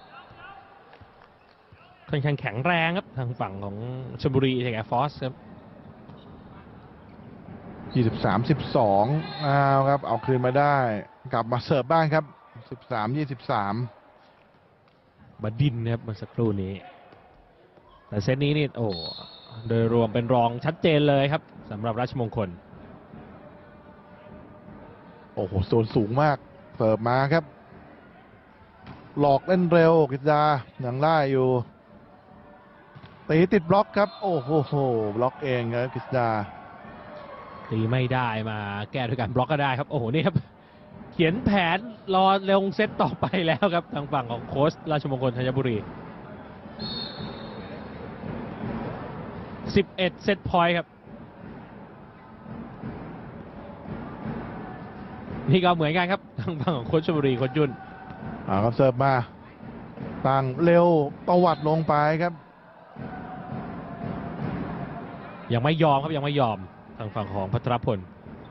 ค่อนข้างแข็งแรงครับทางฝั่งของชลบุรีเทคแอร์ฟอร์สครับยี่สิบสาม สิบสองอ้าวครับเอาคืนมาได้กลับมาเสิร์ฟบ้างครับ สิบสาม ยี่สิบสามบดินทร์นะครับเมื่อสักครู่นี้ แต่เซตนี้นี่โอ้โดยรวมเป็นรองชัดเจนเลยครับสำหรับราชมงคลโอ้โหโซนสูงมากเสิร์ฟมาครับ หลอกเล่นเร็วกฤษดายังได้อยู่ตีติดบล็อกครับ โอ้โหบล็อกเองครับกฤษดาตีไม่ได้มาแก้ด้วยการบล็อกก็ได้ครับ โอ้โห นี่ครับ เขียนแผนรอลงเซตต่อไปแล้วครับ ทางฝั่งของโค้ชราชมงคลธัญบุรี สิบเอ็ด เซตพอยต์ครับ นี่ก็เหมือนกันครับ ทางฝั่งของโค้ชชลบุรีโค้ชยุ่นอ่าครับเสิร์ฟมาตั้งเร็วตวัดลงไปครับยังไม่ยอมครับยังไม่ยอมทางฝั่งของพัทรพล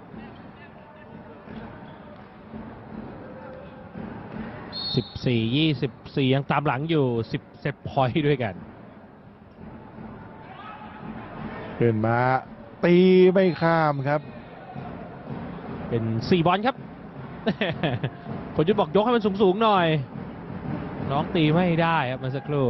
สิบสี่ ยี่สิบสี่ ยังตามหลังอยู่ สิบ เซตพอยต์ด้วยกันขึ้นมาตีไม่ข้ามครับเป็น สี่ บอลครับ คนยุทธบอกยกให้มันสูงๆหน่อย น้องตีไม่ได้ครับเมื่อสักครู่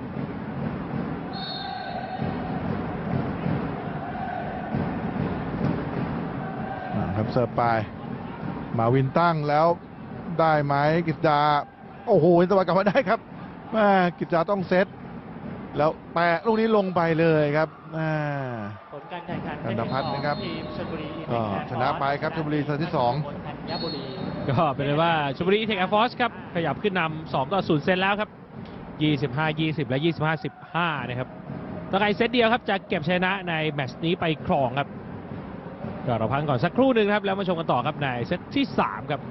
ครับเสิร์ฟไปมาวินตั้งแล้วได้ไหมกฤษดาโอ้โหสวัสดิ์กลับมาได้ครับแม่กฤษดาต้องเซตแล้วแตะลูกนี้ลงไปเลยครับแม่ผลการแข่งขันกันตพัฒน์นะครับทีมชลบุรีก็ Impact ชนะไปครับชลบุรีเซตที่สองธัญบุรีก็เป็นเลยว่าชลบุรีเทคแอร์ฟอร์สครับ ขยับขึ้นนำสองต่อศูนย์เซตแล้วครับ ยี่สิบห้า ยี่สิบ และ ยี่สิบห้า สิบห้า นะครับต้องการเซตเดียวครับจะเก็บชนะในแมตช์นี้ไปครองครับก็เราพักก่อนสักครู่หนึ่งครับแล้วมาชมกันต่อครับในเซตที่สามครับ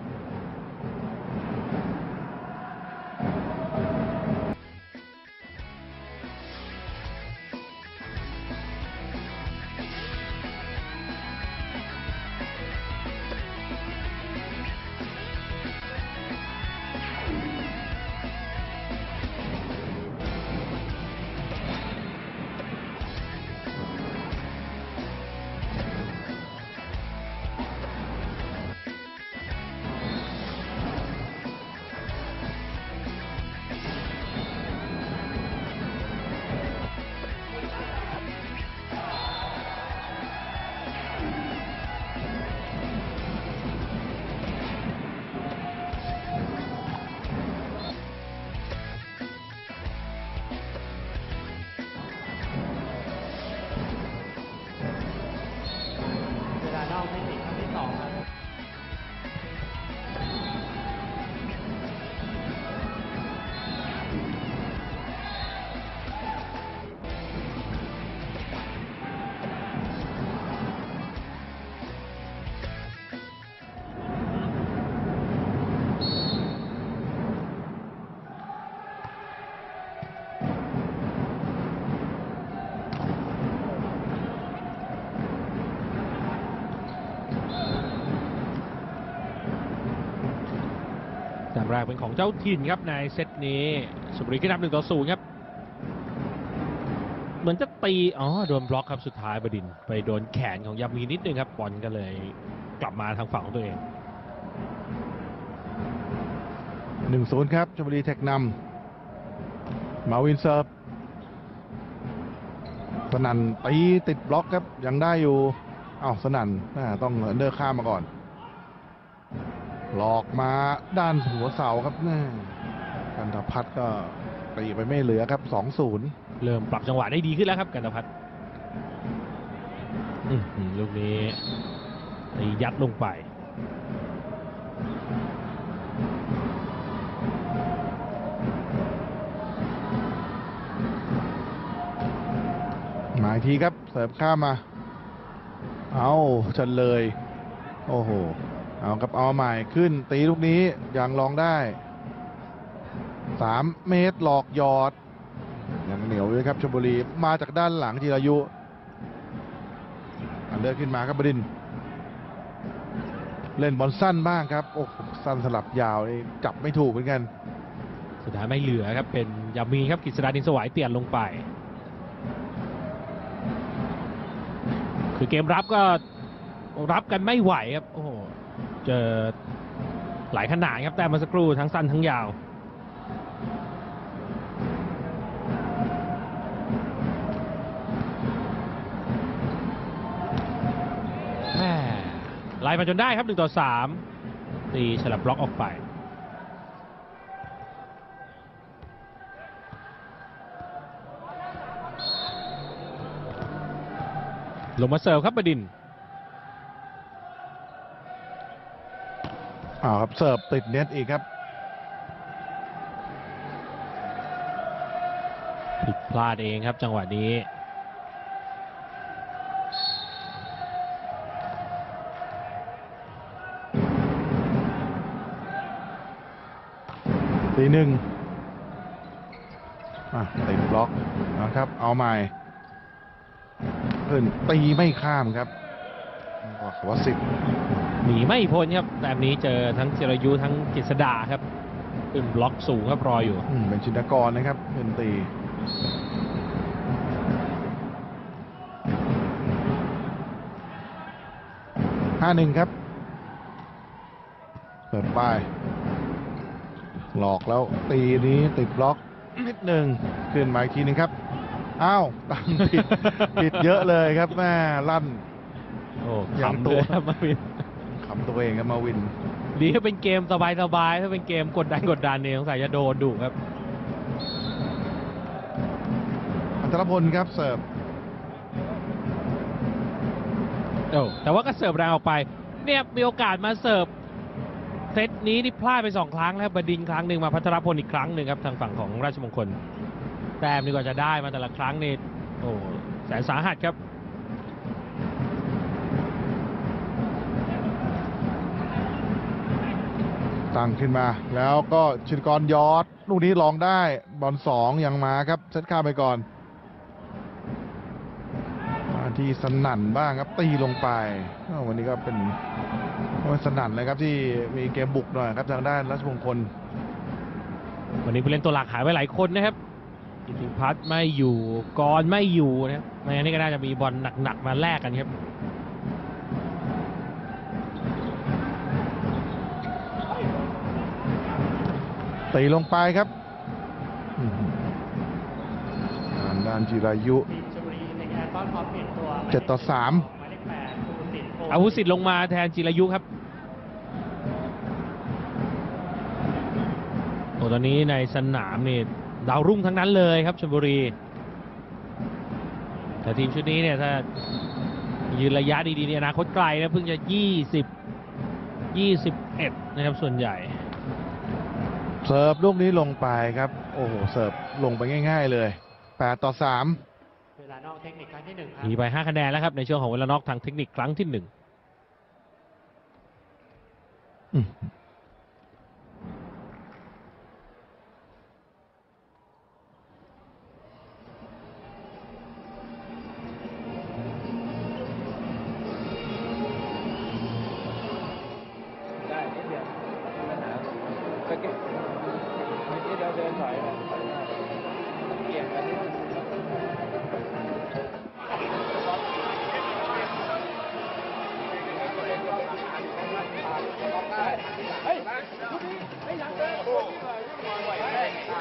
เวลานอกเทคนิคครั้งที่สองครับแต้มแรกเป็นของเจ้าถิ่นครับในเซตนี้ชลบุรีขึ้นนำหนึ่งต่อศูนย์ครับ เหมือนจะตีอ๋อโดนบล็อกครับสุดท้ายบดินทร์ไปโดนแขนของยามีนิดนึงครับบอลก็เลยกลับมาทางฝั่งของตัวเองหนึ่งศูนย์ครับชลบุรีเทคนำมาวินเซิร์ฟสนั่นตีติดบล็อกครับยังได้อยู่อ้าวสนั่นน่าต้องเดินข้ามมาก่อนหลอกมาด้านหัวเสาครับแม่กันตพัฒน์ก็ตีไปไม่เหลือครับ สองศูนย์เริ่มปรับจังหวะได้ดีขึ้นแล้วครับกันตพัฒน์อื้อหือลูกนี้ตียัดลงไปหมายทีครับเสิร์ฟข้ามมาเอาเฉลยโอ้โหเอากับเอาใหม่ขึ้นตีลูกนี้ยังลองได้สามเมตรหลอกหยอดยังเหนียวเลยครับชลบุรีมาจากด้านหลังจิรายุอันเดินขึ้นมาครับบดินทร์เล่นบอลสั้นบ้างครับโอ้โหสั้นสลับยาวนี่จับไม่ถูกเหมือนกันสุดท้ายไม่เหลือครับเป็นยามีครับกฤษดาดินสวายเตียนลงไป คือเกมรับก็รับกันไม่ไหวครับโอ้โหเจอหลายขนาดครับแต่เมื่อสักครู่ทั้งสั้นทั้งยาวแม่ไล่มาจนได้ครับหนึ่งต่อสามตีฉลับบล็อกออกไปลงมาเสิร์ฟครับบดินทร์อ้าวครับเสิร์ฟติดเน็ตอีกครับผิดพลาดเองครับจังหวะนี้ตีหนึ่งอ่ะติดบล็อกนะครับเอาใหม่ขึ้นตีไม่ข้ามครับขวาสิบหนีไม่พ้นครับแต่นี้เจอทั้งจิรายุทั้งกฤษดาครับขึ้นบล็อกสูงครับรออยู่อืมเป็นชินกรนะครับขึ้นตีห้าหนึ่งครับเปิดป้ายหลอกแล้วตีนี้ติดบล็อกนิดหนึ่งขึ้นมาอีกทีหนึ่งครับอ้าวตั้งผิด ผิดเยอะเลยครับแม่ลั่นโอ้ขำตัวครับมาวินขำตัวเองครับมาวินดีถ้าเป็นเกมสบายๆถ้าเป็นเกมกดดันกดดันเนี่ยสงสัยจะโดนดุครับอันธรพลครับเสิร์ฟโอ้แต่ว่าก็เสิร์ฟแรงออกไปเนี่ยมีโอกาสมาเสิร์ฟเซตนี้นี่พลาดไปสองครั้งแล้วบดินทร์ครั้งหนึ่งมาพัทรพลอีกครั้งหนึ่งครับทางฝั่งของราชมงคลแต้มนี่ก็จะได้มาแต่ละครั้งนี่โอ้แสนสาหัสครับตั้งขึ้นมาแล้วก็ชินกรยอดลูกนี้ลองได้บอลสองยังมาครับเซตข้ามไปก่อนมาที่สนั่นบ้างครับตีลงไปวันนี้ก็เป็นวันสนั่นเลยครับที่มีเกมบุกหน่อยครับทางด้านราชมงคลวันนี้ผู้เล่นตัวหลักหายไปหลายคนนะครับกิติพัฒน์ไม่อยู่กรไม่อยู่นะครับไม่งั้นนี่ก็น่าจะมีบอลหนักๆมาแลกกันครับตีลงไปครับด้านจิรายุเจ็ดต่อสามอาวุธสิทธิ์ลงมาแทนจิรายุครับโอ้ตอนนี้ในสนามนี่ดาวรุ่งทั้งนั้นเลยครับชลบุรีแต่ทีมชุดนี้เนี่ยถ้ายืนระยะดีๆในอนาคตไกลนะเพิ่งจะยี่สิบ ยี่สิบเอ็ดนะครับส่วนใหญ่เสิร์ฟลูกนี้ลงไปครับโอ้โหเสิร์ฟลงไปง่ายๆเลยแปดต่อสามเวลานอกเทคนิคครั้งที่หนึ่งมีไปห้าคะแนนแล้วครับในช่วงของเวลานอกทางเทคนิคครั้งที่หนึ่งได้นิดเดียวมีปัญหาก็เก็บนิดเดียวเดินถอยไปถอยหน้าเกี่ยงกันนิดนึงเฮ้ยไม่หลังเลยโอ้ยไหวได้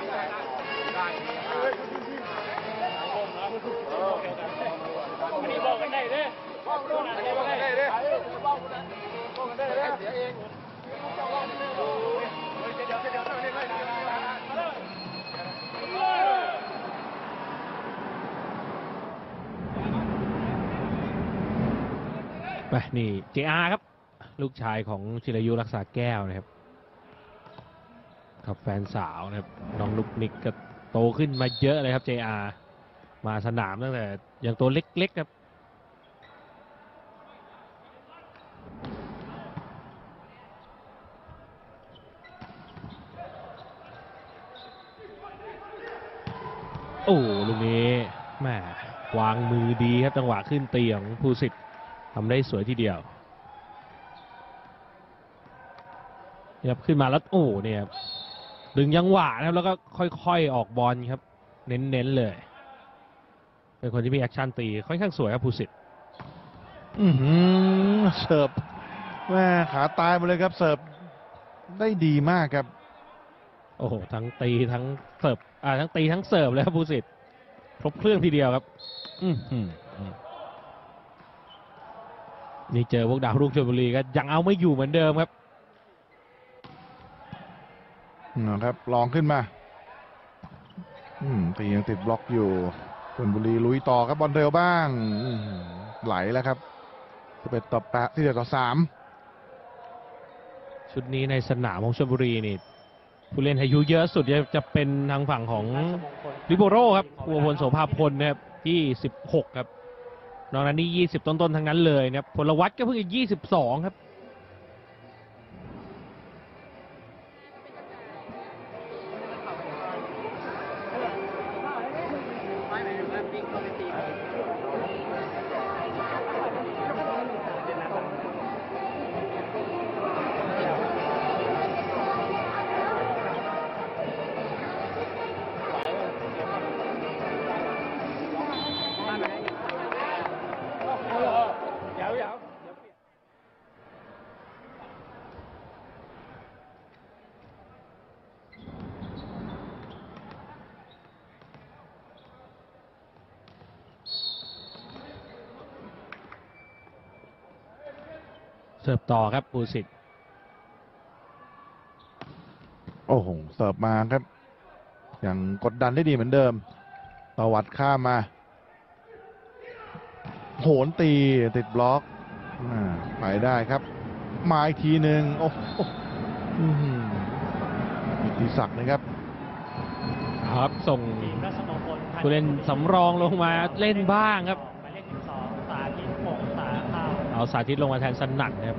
อันนี้บอกกันได้เลยบอกกันได้เลยบอกกันได้เลยเสียเองไปนี่ เจ อาร์ ครับลูกชายของจิรายุรักษาแก้วนะครับกับแฟนสาวนะครับน้องลูกนิกก็โตขึ้นมาเยอะเลยครับ เจ อาร์ มาสนามตั้งแต่ยังตัวเล็กๆครับโอ้ลูกนี้แม่วางมือดีครับจังหวะขึ้นตีของภูสิทธิ์ทำได้สวยทีเดียวครับขึ้นมาแล้วโอ้เนี่ยครับดึงยังหวะนะครับแล้วก็ค่อยๆออกบอลครับเน้นๆเลยเป็นคนที่มีแอคชั่นตีค่อนข้างสวยครับภูสิทธิ์อื้อหือเสิร์ฟแม่ขาตายหมาเลยครับเสิร์ฟได้ดีมากครับโอ้โหทั้งตีทั้งเสิร์ฟอ่าทั้งตีทั้งเสิร์ฟเลยครับภูสิทธิ์ครบเครื่องทีเดียวครับอื้อหือนี่เจอพวกดาวรุ่งชลบุรีก็ยังเอาไม่อยู่เหมือนเดิมครับนะครับลองขึ้นมาอืมตียังติดบล็อกอยู่ชลบุรีลุยต่อครับบอลเร็วบ้างอื้อหือไหลแล้วครับจะเป็นต่อแปดที่เดียวต่อสามชุดนี้ในสนามของชลบุรีนี่ผู้เล่นอายุเยอะสุดจะจะเป็นทางฝั่งของลิโบโรครับภูวพลโสภาพลนะครับที่สิบหกครับนอกนั้นนี่ยี่สิบต้นๆทั้งนั้นเลยนะครับพลวัตก็เพิ่งยี่สิบสองครับเสิร์ฟต่อครับภูสิทธิ์โอ้โหเสิร์ฟมาครับอย่างกดดันได้ดีเหมือนเดิมตวัดข้ามมาโหนตีติดบล็อกอ่าไปได้ครับมาอีกทีหนึ่งโอ้โหอื้อหือกิตติศักดิ์นะครับครับส่งทีมราชมงคลผู้เล่นสำรองลงมาเล่นบ้างครับหมายเลขสิบสองสาธิตพงษ์สาข้าวเอาสาธิตลงมาแทนสนั่นนะครับ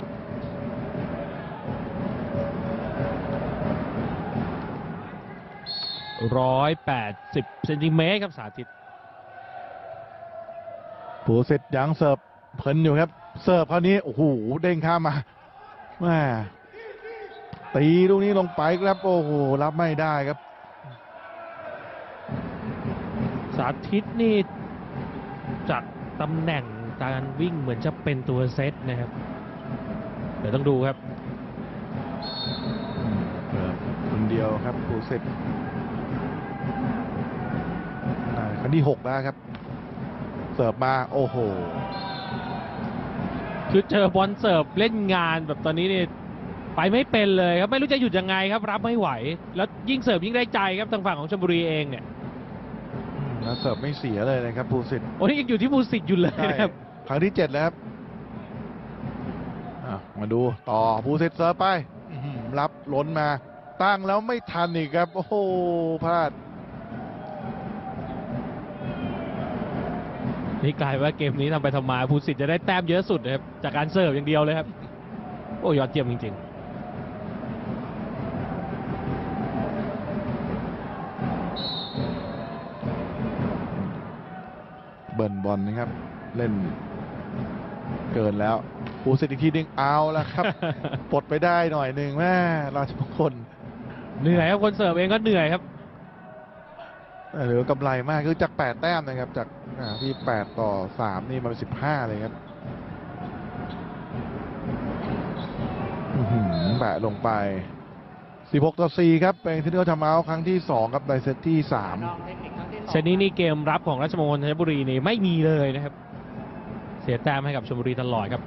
ร้อยแปดสิบเซนติเมตรครับสาธิตผูเสร็จยังเสิร์ฟเพลินอยู่ครับเสิร์ฟคราวนี้โอ้โหเด้งข้ามมาแม่ตีลูกนี้ลงไปครับโอ้โหรับไม่ได้ครับสาธิตนี่จากตำแหน่งการวิ่งเหมือนจะเป็นตัวเซตนะครับเดี๋ยวต้องดูครับเสิร์ฟคนเดียวครับผูเสร็จครั้งที่หกแล้วครับเสิร์ฟมาโอ้โหคือเจอบอลเสิร์ฟเล่นงานแบบตอนนี้นี่ไปไม่เป็นเลยครับไม่รู้จะหยุดยังไงครับรับไม่ไหว แล้วยิ่งเสิร์ฟยิ่งได้ใจครับทางฝั่งของชลบุรีเองเนี่ยแล้วเสิร์ฟไม่เสียเลยนะครับภูสิทธิ์โอ้นี่ยังอยู่ที่ภูสิทธิ์อยู่เลยนะครับครั้งที่เจ็ดแล้วครับอ่ะมาดูต่อภูสิทธิ์เสิร์ฟไปอื้อหือรับล้นมาตั้งแล้วไม่ทันอีกครับโอ้โหพลาดนี่กลายว่าเกมนี้ทำไปทำมาภูสิทธิ์จะได้แต้มเยอะสุดนะครับจากการเสิร์ฟอย่างเดียวเลยครับโอ้ยอดเยี่ยมจริงๆเบิร์นบอลนะครับเล่นเกินแล้วภูสิทธิ์อีกทีนึงเอาแล้วครับ ปลดไปได้หน่อยหนึ่งแม่ราชมงคลเหนื่อยครับคนเสิร์ฟเองก็เหนื่อยครับเหลือกำไรมากคือจากแปดแต้มนะครับจากอ่าที่แปดต่อสามนี่มาเป็นสิบห้าเลยครับอื้อหือแบะลงไปสิบหกต่อสี่ครับเป็นที่เขาทำเอาครั้งที่สองครับในเซตที่สามน้องเทคนิคครั้งที่สองเซตนี้นี่เกมรับของราชมงคลธัญบุรีนี่ไม่มีเลยนะครับ เสียแต้มให้กับชลบุรีตลอดครับ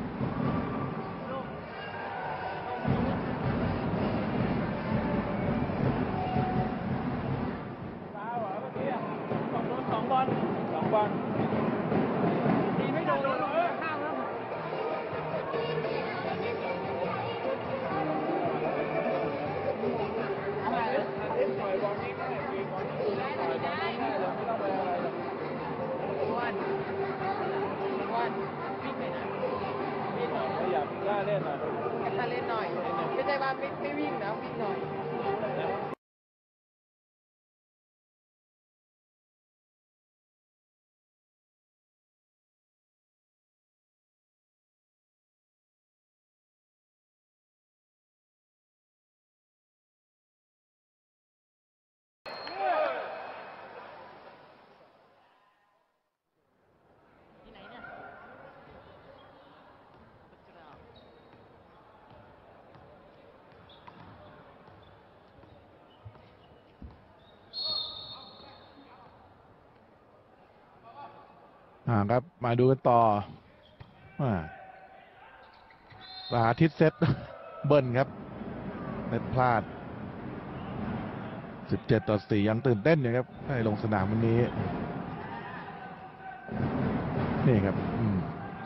สองบอลสองบอลตีไม่โดนเลยข้ามแล้วเอาไปเลยปล่อยบอลนี้ก็ได้ตีบอลนี้ได้ได้ได้เราไม่ต้องไปอะไรหรอกวันวันวิ่งไปไหนวิ่งหน่อยอยากกล้าเล่นหน่อยกล้าเล่นหน่อยไม่ใช่ว่าไม่ไม่วิ่งนะวิ่งหน่อยอ่าครับมาดูกันต่ออ่าสาธิตเซต เบิ้ลครับเน็ตพลาดสิบเจ็ดต่อสี่ยังตื่นเต้นอยู่ครับให้ลงสนามวันนี้นี่ครับอืม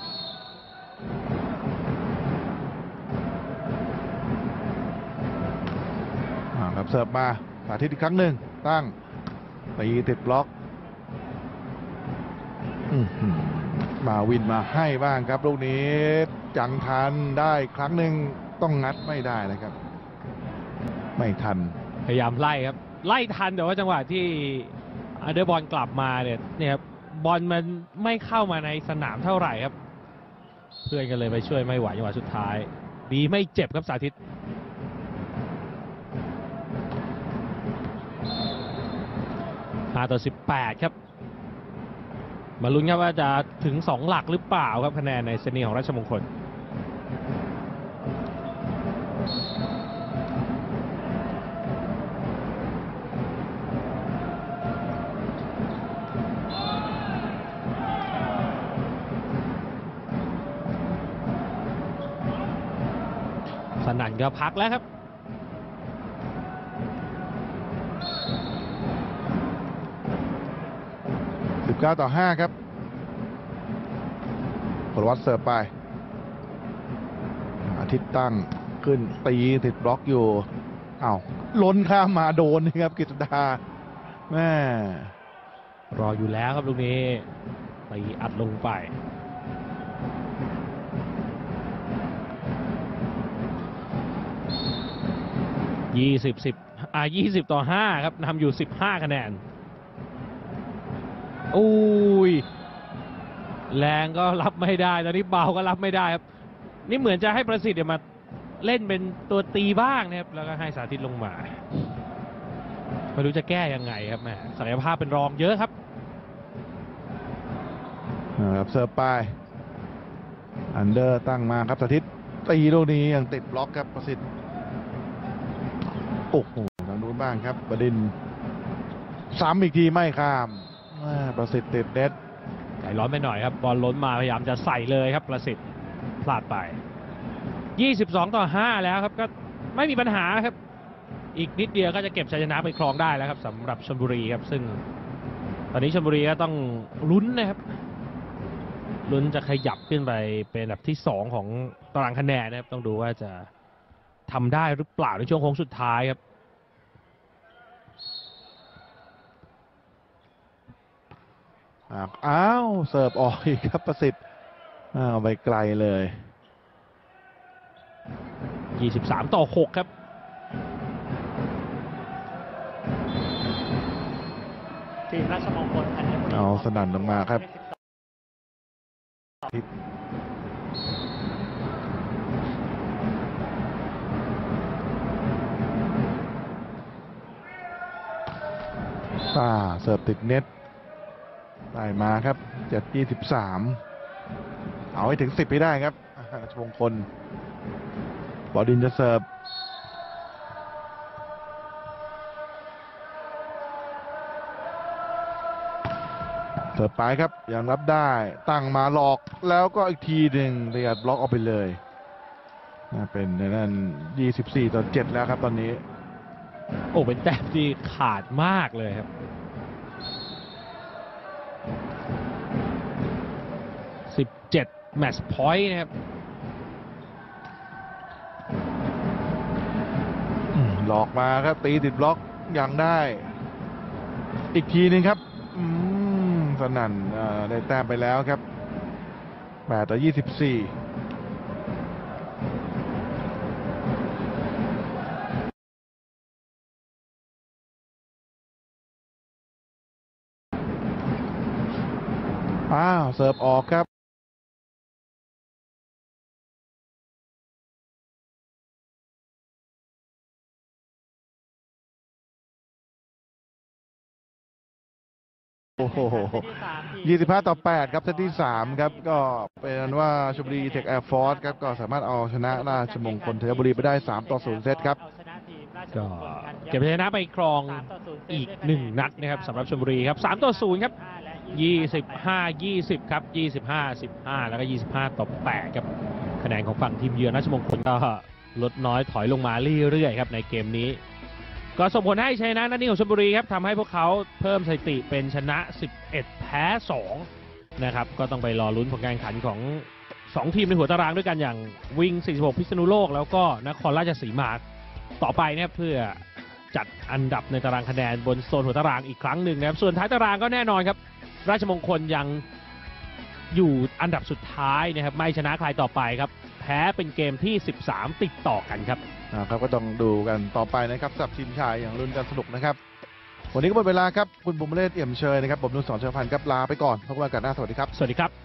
อ่าครับเสิร์ฟมาสาธิตอีกครั้งหนึ่งตั้งตีติดบล็อกอื้อหือมาวินมาให้บ้างครับลูกนี้จังทันได้ครั้งหนึ่งต้องงัดไม่ได้นะครับ ไม่ทันพยายามไล่ครับ ไล่ทันแต่ว่าจังหวะที่อันเดอร์บอลกลับมาเนี่ยเนี่ยครับบอลมันไม่เข้ามาในสนามเท่าไหร่ครับ เพื่อนกันเลยไปช่วยไม่ไหวจังหวะสุดท้าย ดีไม่เจ็บครับสาธิตห้าต่อสิบแปดครับมาลุ้นครับว่าจะถึงสองหลักหรือเปล่าครับคะแนนในเซตนี้ของราชมงคลสนั่นก็พักแล้วครับสิบเก้าต่อห้าครับพลวัตเสิร์ฟไปอาทิตย์ตั้งขึ้นตีติดบล็อกอยู่อ้าวล้นข้ามมาโดนนะครับกฤษดาแม่รออยู่แล้วครับลูกนี้ตีอัดลงไปยี่สิบสิบอ่ายี่สิบต่อห้าครับนำอยู่สิบห้าคะแนนอุ้ยแรงก็รับไม่ได้ตอนนี้เบาก็รับไม่ได้ครับนี่เหมือนจะให้ประสิทธิ์มาเล่นเป็นตัวตีบ้างนะครับแล้วก็ให้สาธิตลงมาไม่รู้จะแก้ยังไงครับแม่ศักยภาพเป็นรองเยอะครับครับเสิร์ฟไปอันเดอร์ตั้งมาครับสาธิตตีลูกนี้ยังติดบล็อกครับประสิทธิ์โอ้โหทางนู้นบ้างครับบดินทร์ซ้ำอีกทีไม่ข้ามประสิทธิ์ติดเน็ตใจร้อนไปหน่อยครับบอลล้นมาพยายามจะใส่เลยครับประสิทธิ์พลาดไปยี่สิบสองต่อห้าแล้วครับก็ไม่มีปัญหาครับอีกนิดเดียวก็จะเก็บชัยชนะไปครองได้แล้วครับสำหรับชลบุรีครับซึ่งตอนนี้ชลบุรีก็ต้องลุ้นนะครับลุ้นจะขยับขึ้นไปเป็นอันดับที่สองของตารางคะแนนนะครับต้องดูว่าจะทำได้หรือเปล่าในช่วงโค้งสุดท้ายครับอ้าวเสิร์ฟออกอีกครับประสิทธิ์อ้าวไปไกลเลยยี่สิบสามต่อหกครับทีมราชมงคลธัญบุรีเอาสนั่นลงมาครับอ่าเสิร์ฟติดเน็ตได้มาครับเจ็ดยี่สิบสามเอาให้ถึงสิบให้ได้ครับราชมงคลบดินทร์จะเสิร์ฟเสิร์ฟไปครับยังรับได้ตั้งมาหลอกแล้วก็อีกทีหนึ่งเรียดบล็อกออกไปเลยเป็นในนั้นยี่สิบสี่ต่อเจ็ดแล้วครับตอนนี้โอ้เป็นแต้มที่ขาดมากเลยครับสิบเจ็ดแมตช์พอยต์นะครับหลอกมาครับตีติดบล็อกยังได้อีกทีนึงครับอืมสนั่นได้แต้มไปแล้วครับแปดต่อยี่สิบสี่อ้าวเสิร์ฟออกครับโอ้โหยี่สิบห้าต่อแปดครับเซตที่สามครับก็เป็นว่าชลบุรีเทคแอร์ฟอร์สครับก็สามารถเอาชนะราชมงคลธัญบุรีไปได้สามต่อศูนย์เซตครับก็เก็บชัยชนะไปครองอีกหนึ่งนัดนะครับสำหรับชลบุรีครับสามต่อศูนย์ครับยี่สิบห้า ยี่สิบ ครับ ยี่สิบห้า สิบห้า แล้วก็ ยี่สิบห้า ต่อ แปด ครับคะแนนของฝั่งทีมเยือนราชมงคลก็ลดน้อยถอยลงมาเรื่อยๆครับในเกมนี้ ก็ส่งผลให้ชัยชนะนัดนี้ของชลบุรีครับทำให้พวกเขาเพิ่มสถิติเป็นชนะ สิบเอ็ด แพ้ สอง นะครับก็ต้องไปรอลุ้นผลการแข่งขันของสองทีมในหัวตารางด้วยกันอย่างวิง สี่สิบหก พิษณุโลกแล้วก็นครราชสีมาต่อไปนะครับเพื่อจัดอันดับในตารางคะแนนบนโซนหัวตารางอีกครั้งหนึ่งนะครับส่วนท้ายตารางก็แน่นอนครับราชมงคลยังอยู่อันดับสุดท้ายนะครับไม่ชนะใครต่อไปครับแพ้เป็นเกมที่ สิบสาม ติดต่อกันครับนะครับก็ต้องดูกันต่อไปนะครับสำหรับทีมชายอย่างลุ้นกันสนุกนะครับวันนี้ก็หมดเวลาครับคุณบุ๋มเล่เอี่ยมเชยนะครับผมนุ่นสอนเชยพันธ์ครับลาไปก่อนพบกันกันหน้าสวัสดีครับสวัสดีครับ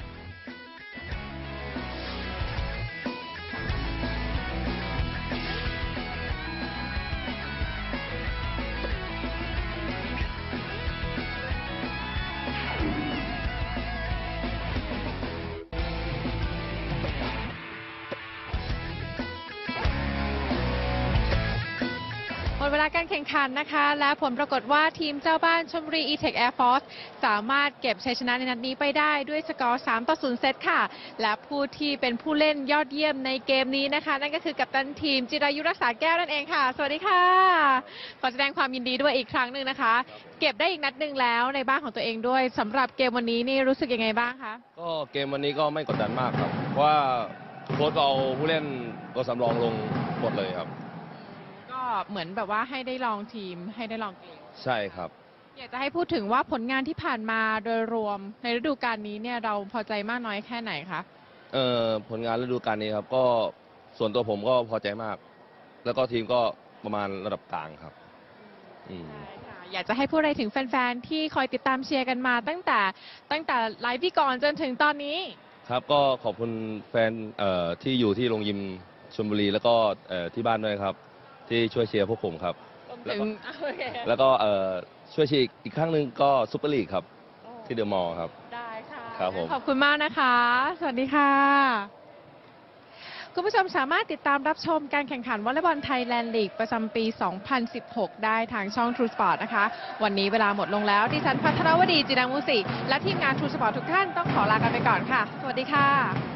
หมดเวลาการแข่งขันนะคะ และผลปรากฏว่าทีมเจ้าบ้านชลบุรี อี-เทค Air Force สามารถเก็บชัยชนะในนัดนี้ไปได้ด้วยสกอร์ สาม ต่อ ศูนย์ เซตค่ะ และผู้ที่เป็นผู้เล่นยอดเยี่ยมในเกมนี้นะคะ นั่นก็คือกัปตันทีมจิรายุรักษาแก้วนั่นเองค่ะ สวัสดีค่ะ ขอแสดงความยินดีด้วยอีกครั้งหนึ่งนะคะ เก็บได้อีกนัดหนึ่งแล้วในบ้านของตัวเองด้วยสำหรับเกมวันนี้นี่รู้สึกยังไงบ้างคะก็เกมวันนี้ก็ไม่กดดันมากครับ เพราะว่าโค้ชก็เอาผู้เล่นตัวสำรองลงหมดเลยครับก็เหมือนแบบว่าให้ได้ลองทีมให้ได้ลองเกมใช่ครับอยากจะให้พูดถึงว่าผลงานที่ผ่านมาโดยรวมในฤดูกาลนี้เนี่ยเราพอใจมากน้อยแค่ไหนคะเอ่อผลงานฤดูกาลนี้ครับ ก็ส่วนตัวผมก็พอใจมาก แล้วก็ทีมก็ประมาณระดับกลางครับอืมอยากจะให้พูดอะไรถึงแฟนๆที่คอยติดตามเชียร์กันมาตั้งแต่ตั้งแต่ไลฟ์พี่ก่อนจนถึงตอนนี้ครับก็ขอบคุณแฟนเอ่อที่อยู่ที่โรงยิมชลบุรีแล้วก็เอ่อที่บ้านด้วยครับ ที่ช่วยเชียร์พวกผมครับ แล้วถึก็งโอเคแล้วก็เอ่อช่วยเชียร์อีกครั้งหนึ่งก็ซุปเปอร์ลีกครับ ที่เดอะมอลล์ครับได้ค่ะครับผมขอบคุณมากนะคะ สวัสดีค่ะ คุณผู้ชมสามารถติดตามรับชมการแข่งขันวอลเลย์บอลไทยแลนด์ลีกประจำปี สองพันสิบหก ได้ทางช่อง True Sport นะคะ วันนี้เวลาหมดลงแล้ว ดิฉันภัทรวดี จินดามุสิและทีมงาน True Sport ทุกท่านต้องขอลากันไปก่อนค่ะ สวัสดีค่ะ